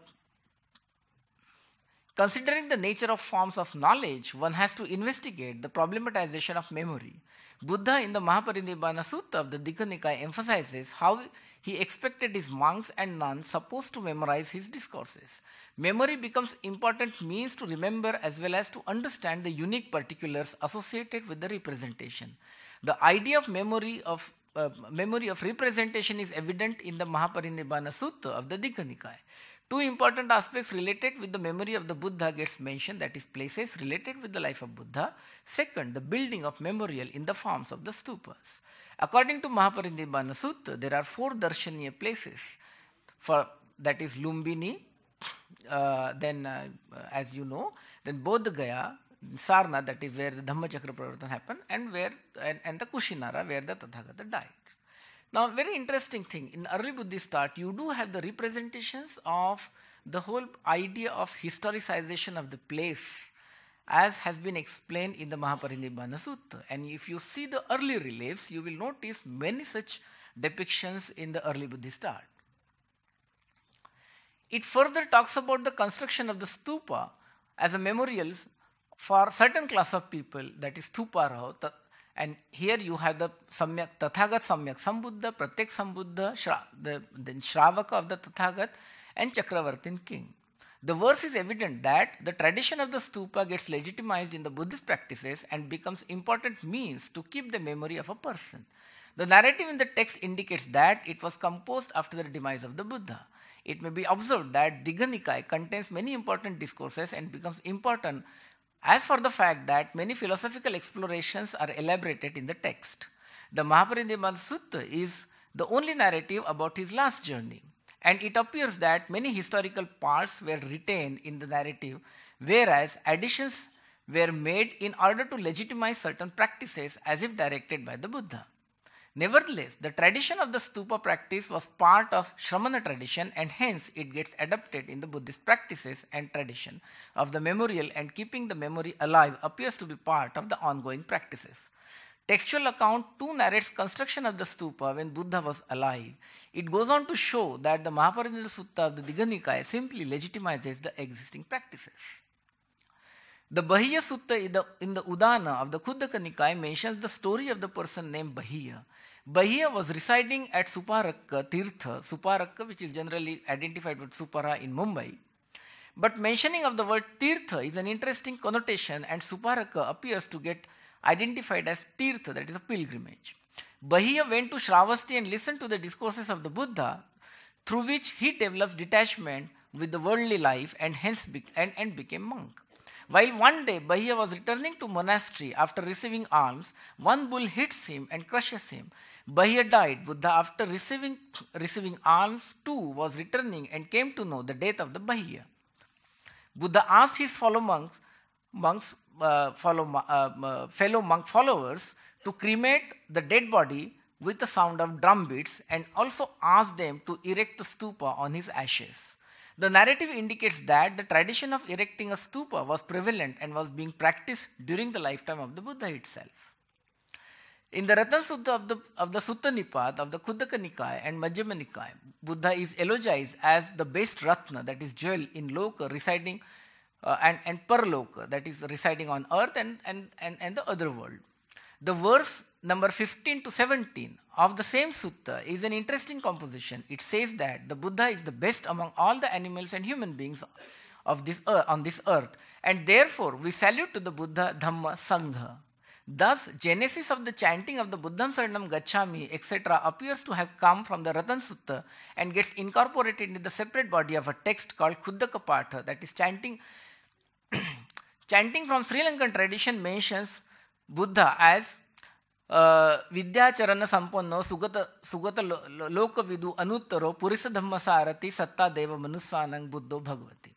considering the nature of forms of knowledge, one has to investigate the problematization of memory. Buddha in the Mahaparinibbana Sutta of the Digha Nikaya emphasizes how he expected his monks and nuns supposed to memorize his discourses. Memory becomes important means to remember as well as to understand the unique particulars associated with the representation. The idea of memory of uh, memory of representation is evident in the Mahaparinibbana Sutta of the Digha Nikaya. Two important aspects related with the memory of the Buddha gets mentioned, that is places related with the life of Buddha. Second, the building of memorial in the forms of the stupas. According to Mahaparinibbana Sutta, there are four darshaniya places, for that is Lumbini, uh, then, uh, as you know, then Bodh Gaya, Sarnath, that is where the Dhammachakra Pravartan happened, and where and, and the Kushinara, where the Tathagata died. Now, very interesting thing, in early Buddhist thought, you do have the representations of the whole idea of historicization of the place, as has been explained in the Mahaparinibbana Sutta. And if you see the early reliefs, you will notice many such depictions in the early Buddhist art. It further talks about the construction of the stupa as a memorials for certain class of people, that is Stuparao. And here you have the Samyak, Tathagat Samyak Sambuddha, Pratyek Sambuddha, Shra, the then Shravaka of the Tathagat, and Chakravartin king. The verse is evident that the tradition of the stupa gets legitimized in the Buddhist practices and becomes important means to keep the memory of a person. The narrative in the text indicates that it was composed after the demise of the Buddha. It may be observed that Digha Nikaya contains many important discourses and becomes important as for the fact that many philosophical explorations are elaborated in the text. The Mahaparinibbana Sutta is the only narrative about his last journey, and it appears that many historical parts were retained in the narrative, whereas additions were made in order to legitimize certain practices as if directed by the Buddha. Nevertheless, the tradition of the stupa practice was part of Shramana tradition, and hence it gets adopted in the Buddhist practices and tradition of the memorial, and keeping the memory alive appears to be part of the ongoing practices. Textual account two narrates construction of the stupa when Buddha was alive. It goes on to show that the Mahaparinibbana Sutta of the Digha Nikaya simply legitimizes the existing practices. The Bahiya Sutta in the, in the Udana of the Khuddaka Nikaya mentions the story of the person named Bahiya. Bahiya was residing at Suparakka Tirtha, Suparakka, which is generally identified with Supara in Mumbai. But mentioning of the word Tirtha is an interesting connotation, and Suparakka appears to get identified as Tirtha, that is a pilgrimage. Bahiya went to Shravasti and listened to the discourses of the Buddha, through which he develops detachment with the worldly life and hence be- and, and became monk. While one day Bahiya was returning to monastery after receiving alms, one bull hits him and crushes him. Bahiya died. Buddha, after receiving, receiving alms too, was returning and came to know the death of the Bahiya. Buddha asked his fellow monks, monks uh, follow, uh, uh, fellow monk followers to cremate the dead body with the sound of drum beats, and also asked them to erect the stupa on his ashes. The narrative indicates that the tradition of erecting a stupa was prevalent and was being practiced during the lifetime of the Buddha itself. In the Ratan Sutta of the, of the Sutta Nipata of the Khuddaka Nikaya and Majjhima Nikaya, Buddha is eulogized as the best Ratna, that is jewel in Loka, residing uh, and, and Paraloka, that is residing on earth and, and, and, and the other world. The verse number fifteen to seventeen of the same sutta is an interesting composition. It says that the Buddha is the best among all the animals and human beings of this earth, on this earth, and therefore we salute to the Buddha, Dhamma, Sangha. Thus, genesis of the chanting of the Buddham Saranam Gacchami, et cetera appears to have come from the Ratan Sutta and gets incorporated into the separate body of a text called Khuddaka Patha, that is chanting. Chanting from Sri Lankan tradition mentions Buddha as uh, Vidyacharana Sampanno Sugata, Sugata Loka Vidu Anuttaro Purisa Dhamma Sarati Satta Deva Manussanang Buddho Bhagavati.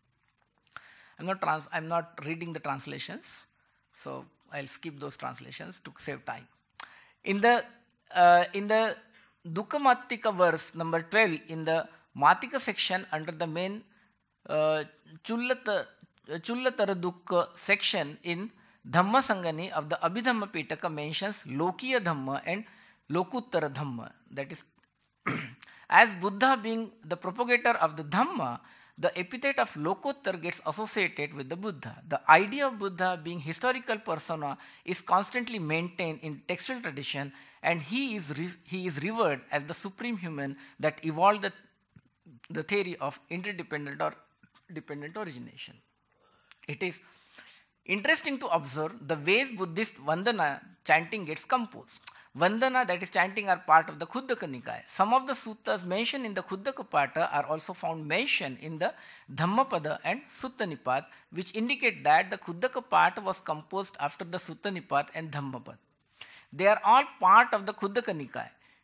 I'm not, trans- I'm not reading the translations, so I'll skip those translations to save time. In the uh, in the Dukkha Mattika verse number twelve, in the Matika section under the main uh, Chullata, Chullatara Dukkha section in Dhamma Sangani of the Abhidhamma Pitaka mentions Lokiya Dhamma and Lokuttara Dhamma. That is, as Buddha being the propagator of the Dhamma, the epithet of Lokottar gets associated with the Buddha. The idea of Buddha being historical persona is constantly maintained in textual tradition, and he is re- he is revered as the supreme human that evolved the, the theory of interdependent or dependent origination. It is interesting to observe the ways Buddhist Vandana chanting gets composed. Vandana, that is chanting, are part of the Khuddaka Nikaya. Some of the suttas mentioned in the Khuddaka Patha are also found mentioned in the Dhammapada and Sutta Nipat, which indicate that the Khuddaka Patha was composed after the Sutta Nipat and Dhammapada. They are all part of the Khuddaka Nikaya.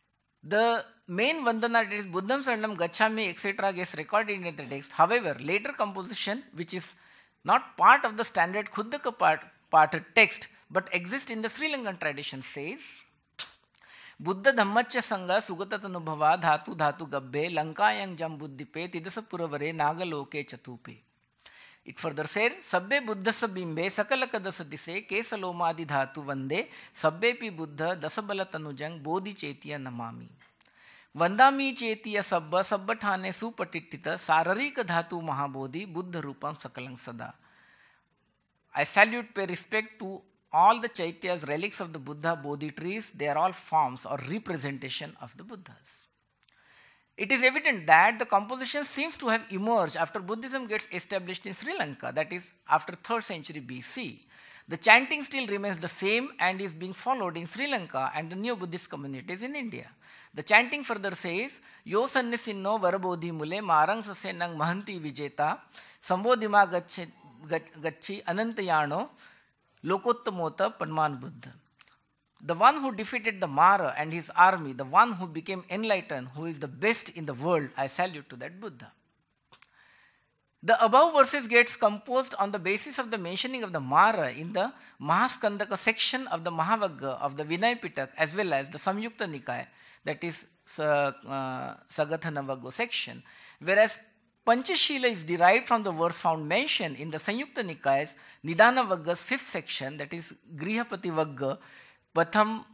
The main Vandana, that is Buddham Saranam Gacchami, et cetera, gets recorded in the text. However, later composition, which is not part of the standard Khuddaka part, part text, but exists in the Sri Lankan tradition, says, Buddha Dhammacha Sangha Sugatatनुभava Dhatu Dhatu Gabbe Lankayang Jam Buddhipe Tidasa Puravare Nagaloke Chatupe. It further says, Sabbe Buddhasa Bimbe Sakalaka Dasadise Kesalomadi Dhatu Vande Sabbe Pi Buddha Dasabala Tanujang Bodhi Chetiya Namami. Vandami Chetiya Sabba Sabba Thane Supatittita Sararika Dhatu Mahabodhi Buddha Rupam Sakalang Sada. I salute, pay respect to all the Chaityas, relics of the Buddha Bodhi trees. They are all forms or representation of the Buddhas. It is evident that the composition seems to have emerged after Buddhism gets established in Sri Lanka, that is after third century B C. The chanting still remains the same and is being followed in Sri Lanka and the neo-Buddhist communities in India. The chanting further says, Yo sannisinno varabodhi mule marang sasenang mahanti vijeta sambodhima gacchi, gacchi anantayano lokottamota padman Buddha. The one who defeated the Mara and his army, the one who became enlightened, who is the best in the world, I salute to that Buddha. The above verses gets composed on the basis of the mentioning of the Mara in the Mahaskandaka section of the Mahavagga of the Vinaya Pitaka as well as the Samyukta Nikaya, that is uh, uh, Sagathana Vagga section, whereas Panchashila is derived from the verse found mentioned in the Samyukta Nikaya's Nidana Vagga's fifth section, that is Grihapati Vagga, Patham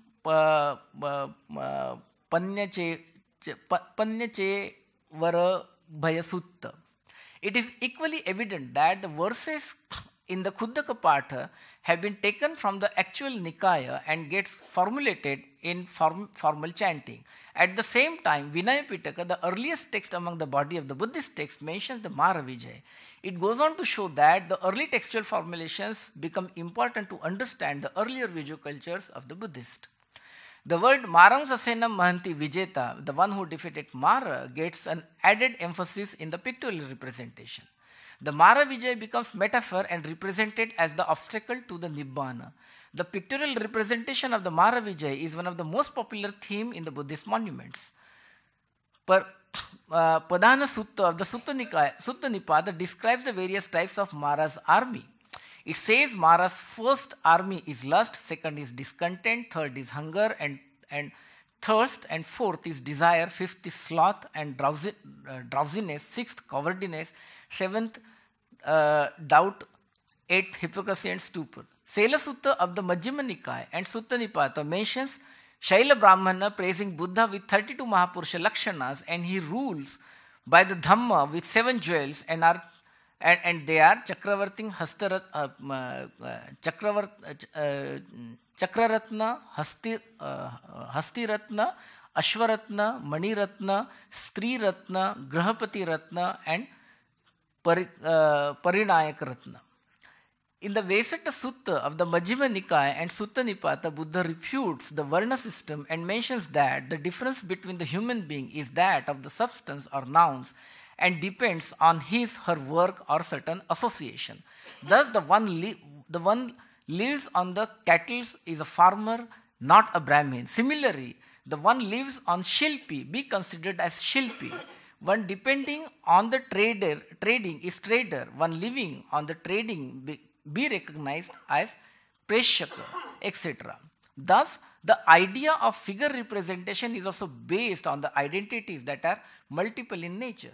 Panyache Panyache Vara Bhayasutta. It is equally evident that the verses in the Khuddaka Patha have been taken from the actual Nikaya and gets formulated in form, formal chanting. At the same time, Vinaya Pitaka, the earliest text among the body of the Buddhist text, mentions the Mara Vijay. It goes on to show that the early textual formulations become important to understand the earlier visual cultures of the Buddhist. The word Marang Sasenam Mahanti Vijeta, the one who defeated Mara, gets an added emphasis in the pictorial representation. The Mara Vijay becomes metaphor and represented as the obstacle to the Nibbana. The pictorial representation of the Mara Vijay is one of the most popular themes in the Buddhist monuments. Per, uh, Padhana Sutta of the Sutta, Nikaya, Sutta Nipada describes the various types of Mara's army. It says Mara's first army is lust, second is discontent, third is hunger and, and thirst, and fourth is desire, fifth is sloth and drowsy, uh, drowsiness, sixth cowardliness, seventh uh, doubt, eighth hypocrisy and stupor. Sela Sutta of the Majjhima Nikaya and Sutta Nipata mentions Shaila Brahmana praising Buddha with thirty-two Mahapurusha Lakshanas, and he rules by the Dhamma with seven jewels and are and, and they are Chakravartin Hastarat uh, uh, Chakravart uh, Chakraratna, Hasti uh, Hastiratna, Ashwaratna, Maniratna, Striratna, Grahapati Ratna and Pari, uh, Parinayak Ratna. In the Vesata Sutta of the Majjhima Nikaya and Sutta Nipata, Buddha refutes the Varna system and mentions that the difference between the human being is that of the substance or nouns and depends on his, her work or certain association. Thus, the one, li- the one lives on the cattle is a farmer, not a Brahmin. Similarly, the one lives on Shilpi, be considered as Shilpi. One depending on the trader, trading is trader. One living on the trading be, be recognized as Preshaka, et cetera. Thus, the idea of figure representation is also based on the identities that are multiple in nature.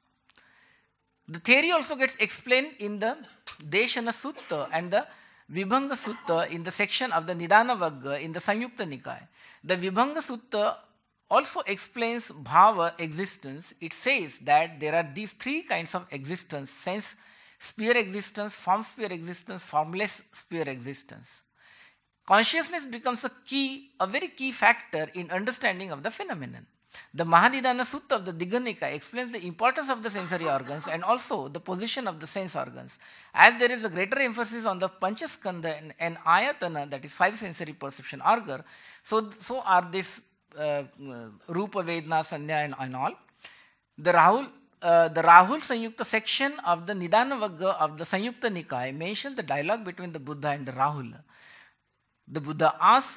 The theory also gets explained in the Deshana Sutta and the Vibhanga Sutta in the section of the Nidana Vagga in the Samyukta Nikaya. The Vibhanga Sutta also explains bhava existence. It says that there are these three kinds of existence: sense sphere existence, form sphere existence, formless sphere existence. Consciousness becomes a key, a very key factor in understanding of the phenomenon. The Mahanidana Sutta of the Dighanika explains the importance of the sensory organs and also the position of the sense organs. As there is a greater emphasis on the Panchaskanda and, and Ayatana, that is five sensory perception organ, so, so are this uh, Rupa, Vedana, Sanya and, and all. The Rahul, uh, the Rahul Sanyukta section of the Nidana Vagga of the Sanyukta Nikaya mentions the dialogue between the Buddha and the Rahula. The Buddha asks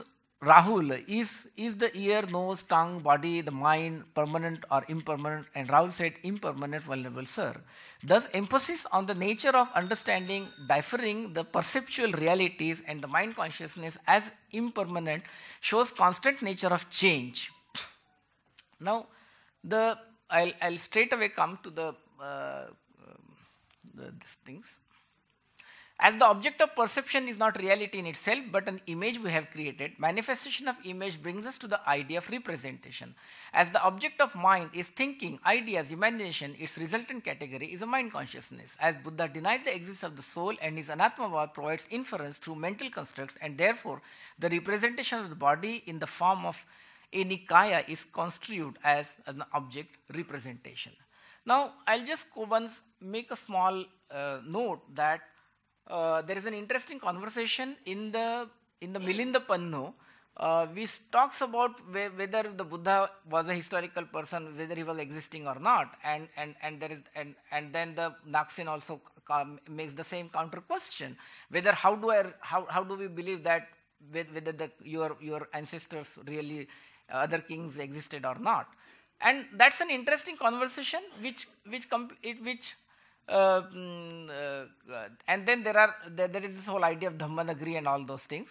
Rahul, is, is the ear, nose, tongue, body, the mind permanent or impermanent? And Rahul said, impermanent, vulnerable, sir. Thus, emphasis on the nature of understanding, differing the perceptual realities and the mind consciousness as impermanent shows constant nature of change. Now, the I'll, I'll straight away come to the, uh, the these things. As the object of perception is not reality in itself, but an image we have created, manifestation of image brings us to the idea of representation. As the object of mind is thinking, ideas, imagination, its resultant category is a mind consciousness. As Buddha denied the existence of the soul and his Anatmavad provides inference through mental constructs, and therefore the representation of the body in the form of a Nikaya is construed as an object representation. Now, I'll just go once make a small uh, note that Uh, there is an interesting conversation in the in the Milinda Pannu, uh, which talks about whether the Buddha was a historical person, whether he was existing or not, and and and there is and and then the Naksin also makes the same counter question, whether how do I how how do we believe that whether the your your ancestors really uh, other kings existed or not, and that's an interesting conversation which which it, which Uh, mm, uh, and then there are there, there is this whole idea of Dhammanagari and all those things.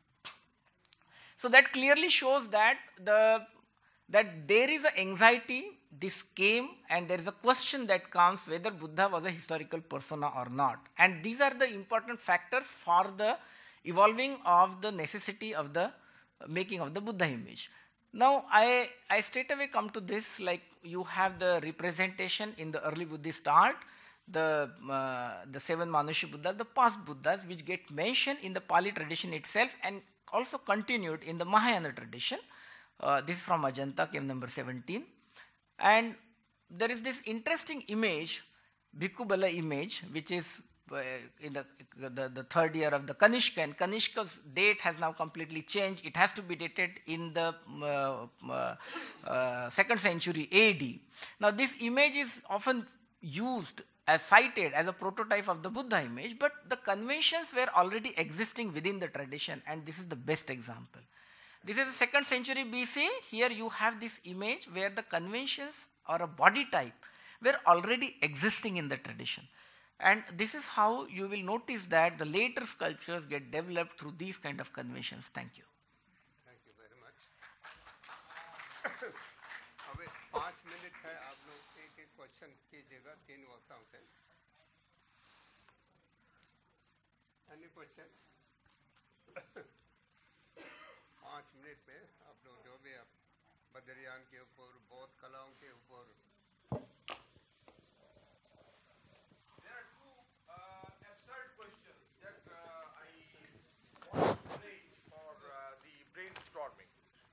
So that clearly shows that the that there is an anxiety. This came, and there is a question that comes whether Buddha was a historical persona or not. And these are the important factors for the evolving of the necessity of the making of the Buddha image. Now I I straight away come to this, like you have the representation in the early Buddhist art. The, uh, the seven Manushya Buddhas, the past Buddhas, which get mentioned in the Pali tradition itself and also continued in the Mahayana tradition. Uh, this is from Ajanta, came number seventeen. And there is this interesting image, Bhikkhu Bala image, which is uh, in the, the, the third year of the Kanishka. And Kanishka's date has now completely changed. It has to be dated in the uh, uh, uh, second century A D. Now this image is often used as cited as a prototype of the Buddha image, but the conventions were already existing within the tradition, and this is the best example. This is the second century B C. Here you have this image where the conventions or a body type were already existing in the tradition. And this is how you will notice that the later sculptures get developed through these kind of conventions. Thank you. Thank you very much. अभी पाँच minute है, आप लोग एक एक question कीजिएगा तीन वक्ताओं से. Any question? पाँच मिनट में आप लोग जो भी आप बद्रयान के ऊपर, बौद्ध कलाओं के ऊपर. There are two uh, absurd questions that uh, I want to raise for uh, the brainstorming.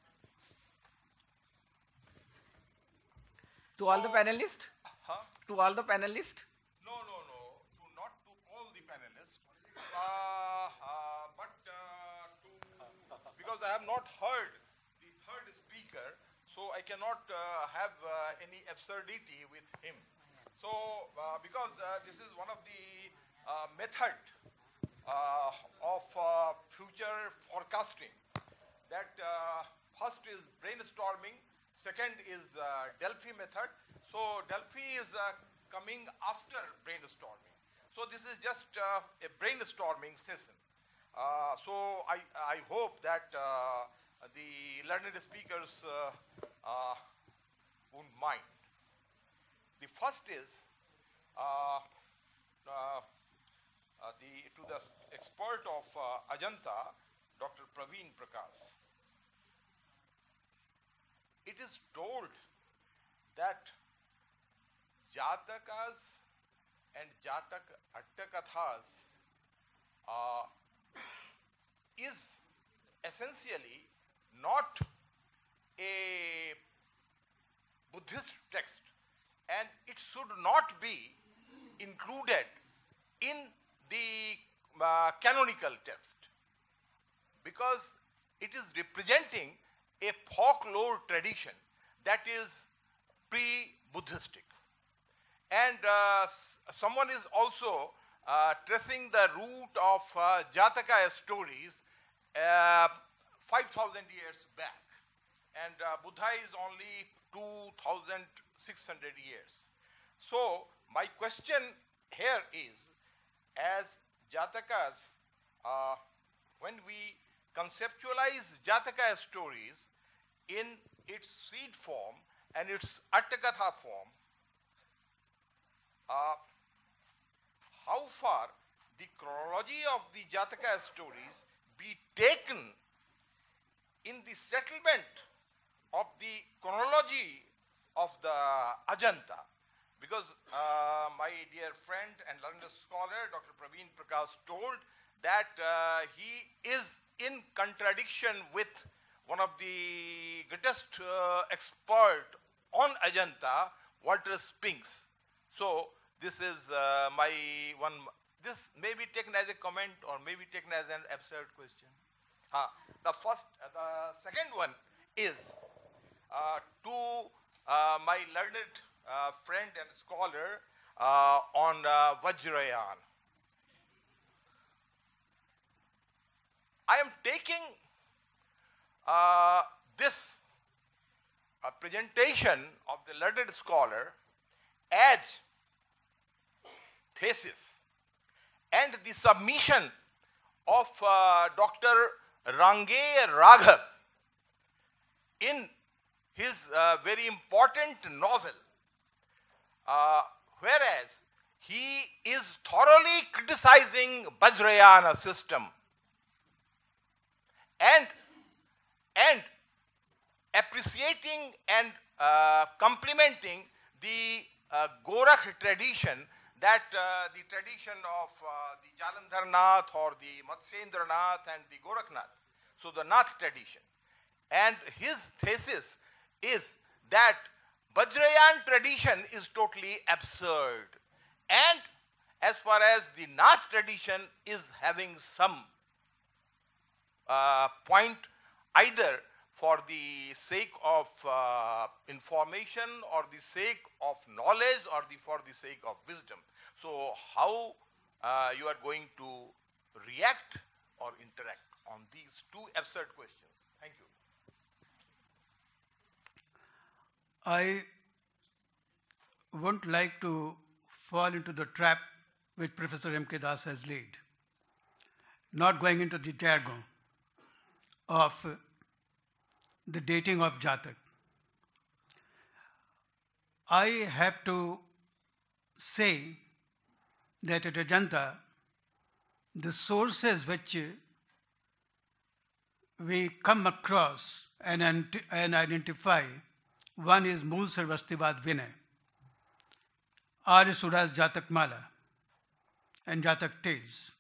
To all the panelists? Huh? To all the panelists? No, no, no. To not to all the panelists, uh, uh, but uh, to because I have not heard the third speaker, so I cannot uh, have uh, any absurdity with him. So uh, because uh, this is one of the uh, method uh, of uh, future forecasting. That uh, first is brainstorming. Second is uh, Delphi method. So Delphi is uh, coming after brainstorming. So this is just uh, a brainstorming session. Uh, so I, I hope that uh, the learned speakers uh, uh, won't mind. The first is uh, uh, uh, the, to the expert of uh, Ajanta, Doctor Praveen Prakash. It is told that Jatakas and Jatak Attakathas uh, is essentially not a Buddhist text, and it should not be included in the uh, canonical text, because it is representing a folklore tradition that is pre-Buddhistic. And uh, someone is also uh, tracing the root of uh, Jataka stories uh, five thousand years back, and uh, Buddha is only two thousand six hundred years. So my question here is, as Jatakas, uh, when we conceptualize Jataka stories in its seed form and its Attakatha form, uh, how far the chronology of the Jataka stories be taken in the settlement of the chronology of the Ajanta. Because uh, my dear friend and learned scholar, Doctor Praveen Prakash, told that uh, he is in contradiction with one of the greatest uh, expert on Ajanta, Walter Spinks. So this is uh, my one, this may be taken as a comment or may be taken as an absurd question. Uh, the first, uh, the second one is uh, to uh, my learned uh, friend and scholar uh, on uh, Vajrayan. I am taking uh, this uh, presentation of the learned scholar as thesis and the submission of uh, Doctor Range Raghav in his uh, very important novel, uh, whereas he is thoroughly criticizing Vajrayana system and, and appreciating and uh, complimenting the uh, Gorakh tradition, that uh, the tradition of uh, the Jalandhar Nath or the Matsyendra Nath and the Gorakhnath, so the Nath tradition. And his thesis is that Vajrayan tradition is totally absurd, and as far as the Nath tradition is having some uh, point either for the sake of uh, information or the sake of knowledge or the, for the sake of wisdom. So how uh, you are going to react or interact on these two absurd questions? Thank you. I wouldn't like to fall into the trap which Professor M K Das has laid, not going into the jargon of the dating of Jatak. I have to say that at Ajanta, the sources which we come across and, and identify, one is Mool Sarvastivad Vinay, Arya Sura's Jatak Mala, and Jatak Tales.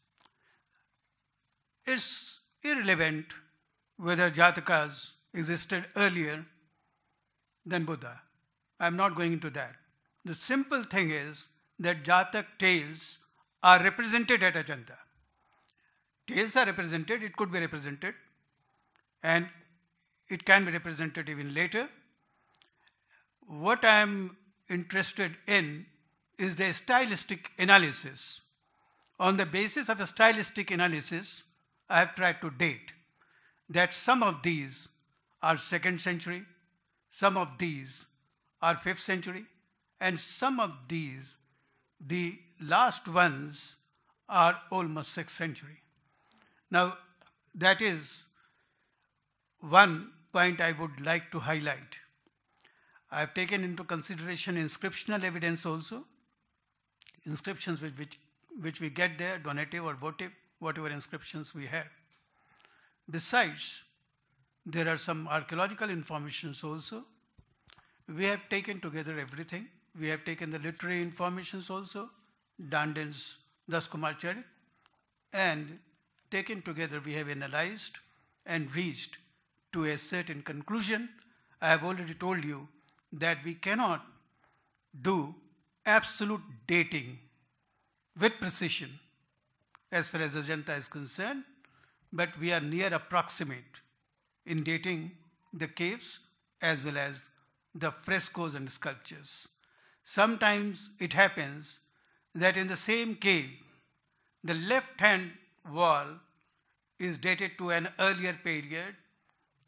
It's irrelevant whether Jatakas existed earlier than Buddha. I'm not going into that. The simple thing is that Jatak tales are represented at Ajanta. Tales are represented, it could be represented, and it can be represented even later. What I'm interested in is the stylistic analysis. On the basis of a stylistic analysis, I have tried to date that some of these are second century, some of these are fifth century, and some of these, the last ones, are almost sixth century. Now, that is one point I would like to highlight. I have taken into consideration inscriptional evidence also, inscriptions which, which, which we get there, donative or votive, whatever inscriptions we have. Besides, there are some archaeological informations also. We have taken together everything. We have taken the literary informations also, Dandin's Das Kumar Charit, and taken together we have analyzed and reached to a certain conclusion. I have already told you that we cannot do absolute dating with precision as far as Ajanta is concerned, but we are near approximate in dating the caves as well as the frescoes and sculptures. Sometimes it happens that in the same cave, the left-hand wall is dated to an earlier period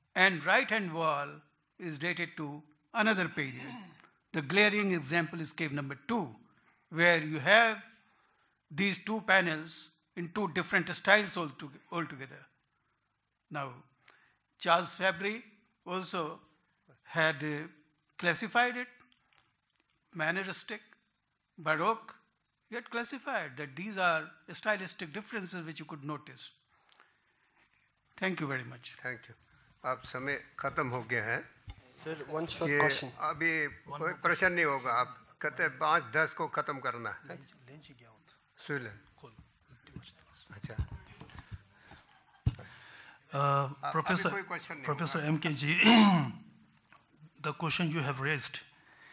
and right hand wall is dated to another period. The glaring example is cave number two, where you have these two panels in two different styles altogether. Now, Charles Fabry also had uh, classified it, manneristic, Baroque, he had classified that these are stylistic differences which you could notice. Thank you very much. Thank you. अब समय खत्म हो गया है. Sir, one short ये question. अभी कोई प्रश्न नहीं होगा. आप कहते हैं पाँच दस को खत्म करना है. सुन अच्छा. Uh, अभी Professor, कोई question नहीं Professor होगा. M K G, the question you have raised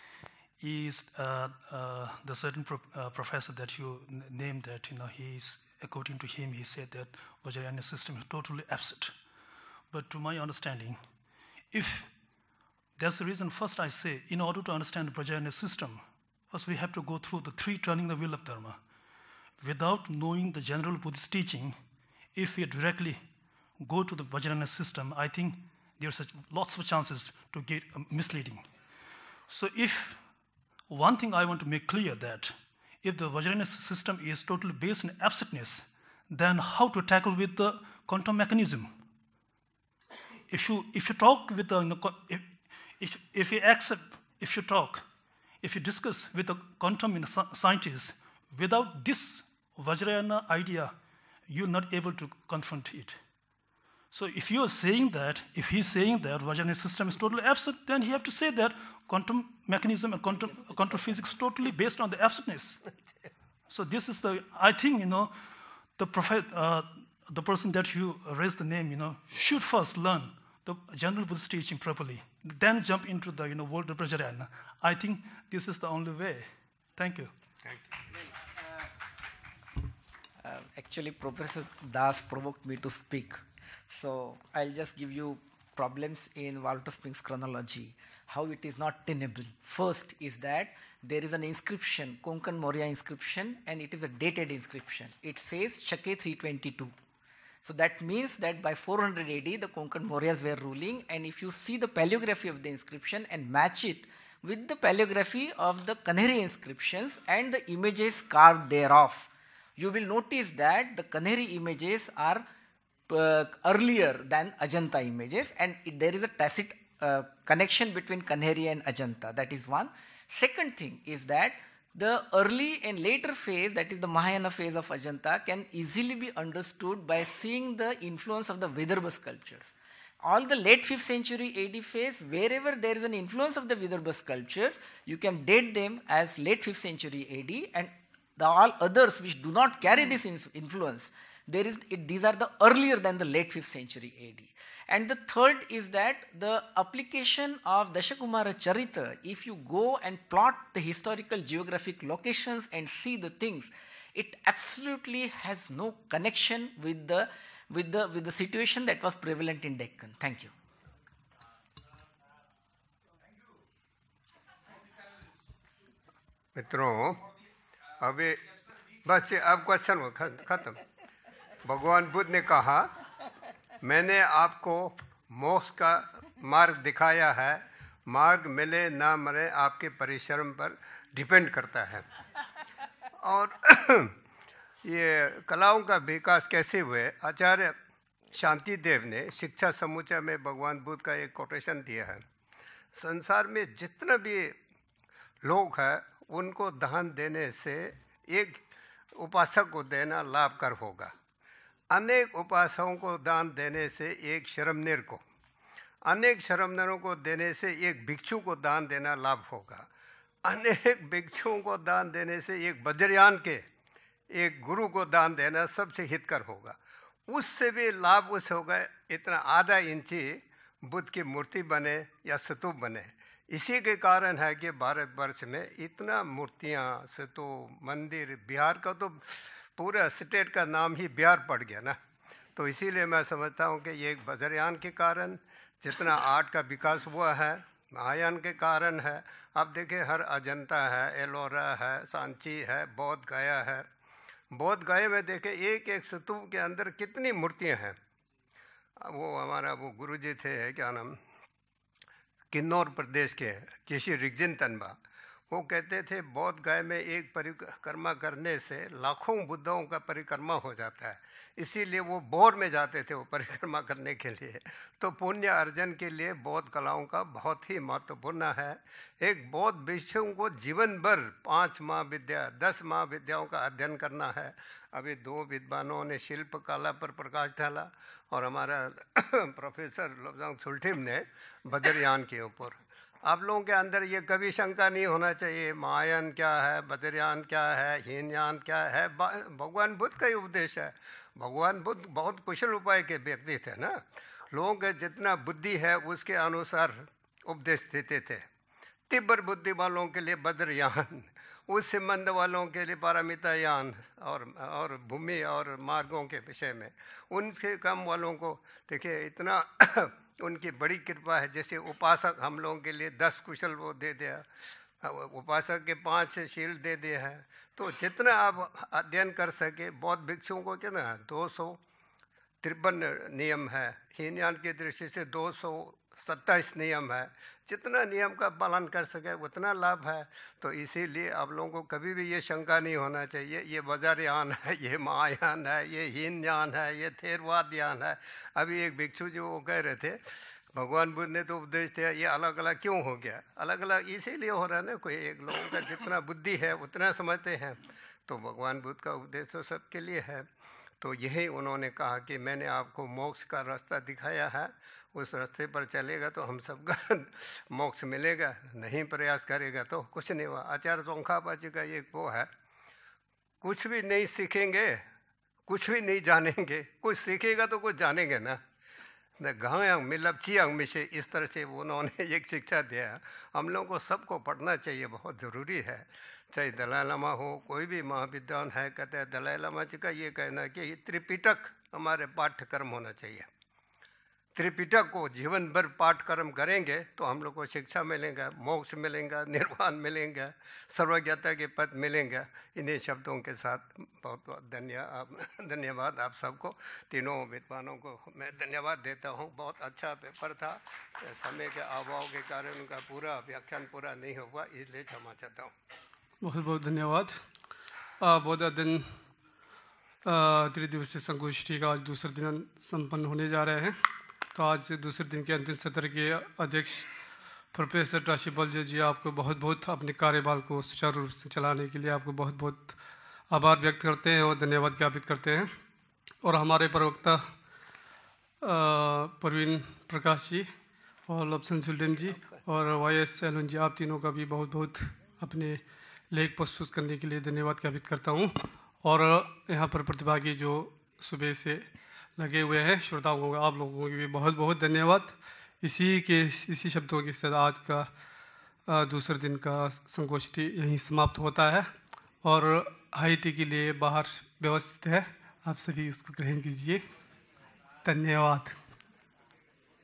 is uh, uh, the certain pro uh, professor that you n named that, you know, he's, according to him, he said that Vajrayana system is totally absent. But to my understanding, if that's the reason, first I say, in order to understand the Vajrayana system, first we have to go through the three turning the wheel of Dharma. Without knowing the general Buddhist teaching, if we directly go to the Vajrayana system, I think there's lots of chances to get um, misleading. So if one thing I want to make clear that if the Vajrayana system is totally based on absentness, then how to tackle with the quantum mechanism? If you, if you talk with the, you know, if, if, if you accept, if you talk, if you discuss with the quantum you know, scientists, without this Vajrayana idea, you're not able to confront it. So if you are saying that, if he's saying that Vajrayana system is totally absent, then he have to say that quantum mechanism and quantum, quantum physics is totally based on the absentness. So this is the, I think, you know, the prophet, uh, the person that you raised the name, you know, should first learn the general Buddhist teaching properly, then jump into the, you know, world of Vajrayana. I think this is the only way. Thank you. Thank you. Uh, actually, Professor Das provoked me to speak. So I'll just give you problems in Walter Spink's chronology, how it is not tenable. First is that there is an inscription, Konkan Maurya inscription, and it is a dated inscription. It says Shake three twenty-two. So that means that by four hundred A D, the Konkan Mauryas were ruling, and if you see the paleography of the inscription and match it with the paleography of the Kanheri inscriptions and the images carved thereof, you will notice that the Kanheri images are uh, earlier than Ajanta images, and it, there is a tacit uh, connection between Kanheri and Ajanta. That is one. Second thing is that the early and later phase, that is the Mahayana phase of Ajanta, can easily be understood by seeing the influence of the Vidarbha sculptures. All the late fifth century A D phase, wherever there is an influence of the Vidarbha sculptures, you can date them as late fifth century A D, and the all others which do not carry this influence, there is, it, these are the earlier than the late fifth century A D. And the third is that the application of Dashakumara Charita, if you go and plot the historical geographic locations and see the things, it absolutely has no connection with the, with the, with the situation that was prevalent in Deccan. Thank you. मित्रों, अभी बस अब question खत्म. भगवान बुद्ध ने कहा, मैंने आपको मोक्ष का मार्ग दिखाया है, मार्ग मिले ना मिले आपके परिश्रम पर डिपेंड करता है. और ये कलाओं का विकास कैसे हुए, आचार्य शांति देव ने शिक्षा समुच्चय में भगवान बुद्ध का एक कोटेशन दिया है. संसार में जितना भी लोग हैं उनको दान देने से एक उपासक को देना लाभकर होगा. अनेक उपासकों को दान देने से एक शरमनीर को, अनेक शरमनीरों को देने से एक भिक्षु को दान देना लाभ होगा. अनेक भिक्षुओं को दान देने से एक वज्रयान के एक गुरु को दान देना सबसे हितकर होगा. उससे भी लाभ उस होगा इतना आधा इंची बुद्ध की मूर्ति बने या स्तूप बने. इसी के कारण है कि भारतवर्ष में इतना मूर्तियाँ, स्तूप, मंदिर, बिहार का तो पूरा स्टेट का नाम ही बिहार पड़ गया ना. तो इसीलिए मैं समझता हूँ कि ये एक वज्रयान के कारण जितना आर्ट का विकास हुआ है, महायान के कारण है. अब देखिए हर अजंता है, एलोरा है, सांची है, बोध गया है. बोध गया में देखे एक एक स्तूप के अंदर कितनी मूर्तियाँ हैं. वो हमारा वो गुरुजी थे, क्या नाम, किन्नौर प्रदेश के केशी रिगजिन तनबा, वो कहते थे बौद्ध गया में एक परिक्रमा करने से लाखों बुद्धों का परिक्रमा हो जाता है, इसीलिए वो बोर में जाते थे वो परिक्रमा करने के लिए। तो पुण्य अर्जन के लिए बौद्ध कलाओं का बहुत ही महत्वपूर्ण है। एक बौद्ध भिक्षु को जीवन भर पाँच महाविद्या दस महाविद्याओं का अध्ययन करना है। अभी दो विद्वानों ने शिल्प कला पर प्रकाश डाला और हमारा प्रोफेसर लोब्जांग सुल्टिम ने बद्रयान के ऊपर। आप लोगों के अंदर ये कभी शंका नहीं होना चाहिए महायान क्या है, बद्रयान क्या है, हीनयान क्या है। भगवान बुद्ध का ही उपदेश है। भगवान बुद्ध बहुत कुशल उपाय के व्यक्ति थे ना, लोगों के जितना बुद्धि है उसके अनुसार उपदेश देते थे। तीव्र बुद्धि वालों के लिए बद्रयान, उस संबंध वालों के लिए पारमितायान और और भूमि और मार्गों के विषय में, उनसे कम वालों को देखिए इतना उनकी बड़ी कृपा है। जैसे उपासक हम लोगों के लिए दस कुशल वो दे दिया, उपासक के पांच शील दे दिया है। तो जितना आप अध्ययन कर सके, बौद्ध भिक्षुओं को कितना दो सौ तिरपन नियम है, हीनयान की दृष्टि से दो सौ सत्ताईस नियम है। जितना नियम का पालन कर सके उतना लाभ है। तो इसीलिए आप लोगों को कभी भी ये शंका नहीं होना चाहिए ये वज्रयान है, ये महायान है, ये हीनयान है, ये थेरवाद यान है। अभी एक भिक्षु जो वो कह रहे थे भगवान बुद्ध ने तो उपदेश दिया, ये अलग अलग क्यों हो गया? अलग अलग इसीलिए हो रहा है ना, कोई एक लोगों का जितना बुद्धि है उतना समझते हैं। तो भगवान बुद्ध का उपदेश तो सबके लिए है। तो यही उन्होंने कहा कि मैंने आपको मोक्ष का रास्ता दिखाया है, उस रास्ते पर चलेगा तो हम सबका मोक्ष मिलेगा, नहीं प्रयास करेगा तो कुछ नहीं हुआ। आचार्य चोंखापा जी का एक वो है, कुछ भी नहीं सीखेंगे, कुछ भी नहीं जानेंगे, कुछ सीखेगा तो कुछ जानेंगे ना। गांग मिलब चियांग में से इस तरह से उन्होंने एक शिक्षा दिया। हम लोगों को सबको पढ़ना चाहिए, बहुत ज़रूरी है। चाहे दलाई लामा हो, कोई भी महाविद्वान है, कहते हैं दलाई लामा जी का ये कहना है कि त्रिपिटक हमारे पाठ्यक्रम होना चाहिए। त्रिपिटक को जीवन भर पाठक्रम करेंगे तो हम लोग को शिक्षा मिलेगा, मोक्ष मिलेगा, निर्वाण मिलेगा, सर्वज्ञता के पद मिलेंगे। इन्हीं शब्दों के साथ बहुत बहुत धन्यवाद धन्यवाद आप सबको, तीनों विद्वानों को मैं धन्यवाद देता हूँ। बहुत अच्छा पेपर था, समय के अभाव के कारण उनका पूरा व्याख्यान पूरा नहीं हुआ, इसलिए क्षमा चाहता हूँ। बहुत बहुत धन्यवाद। बौद्ध अध्ययन त्रिदिवसीय संगोष्ठी का आज दूसरे दिन संपन्न होने जा रहे हैं। तो आज दूसरे दिन के अंतिम सत्र के अध्यक्ष प्रोफेसर ट्राशिबल जी, आपको बहुत बहुत अपने कार्यभार को सुचारू रूप से चलाने के लिए आपको बहुत बहुत आभार व्यक्त करते हैं और धन्यवाद ज्ञापित करते हैं। और हमारे प्रवक्ता प्रवीण प्रकाश जी और लोब्जांग सुल्टिम जी और वाई एस सैलून जी, आप तीनों का भी बहुत बहुत अपने लेख प्रस्तुत करने के लिए धन्यवाद ज्ञापित करता हूँ। और यहाँ पर प्रतिभागी जो सुबह से लगे हुए हैं, श्रोताओं को, आप लोगों को भी बहुत बहुत धन्यवाद। इसी के इसी शब्दों के साथ आज का दूसरे दिन का संगोष्ठी यहीं समाप्त होता है और हाई टी के लिए बाहर व्यवस्थित है, आप सभी इसको ग्रहण कीजिए। धन्यवाद।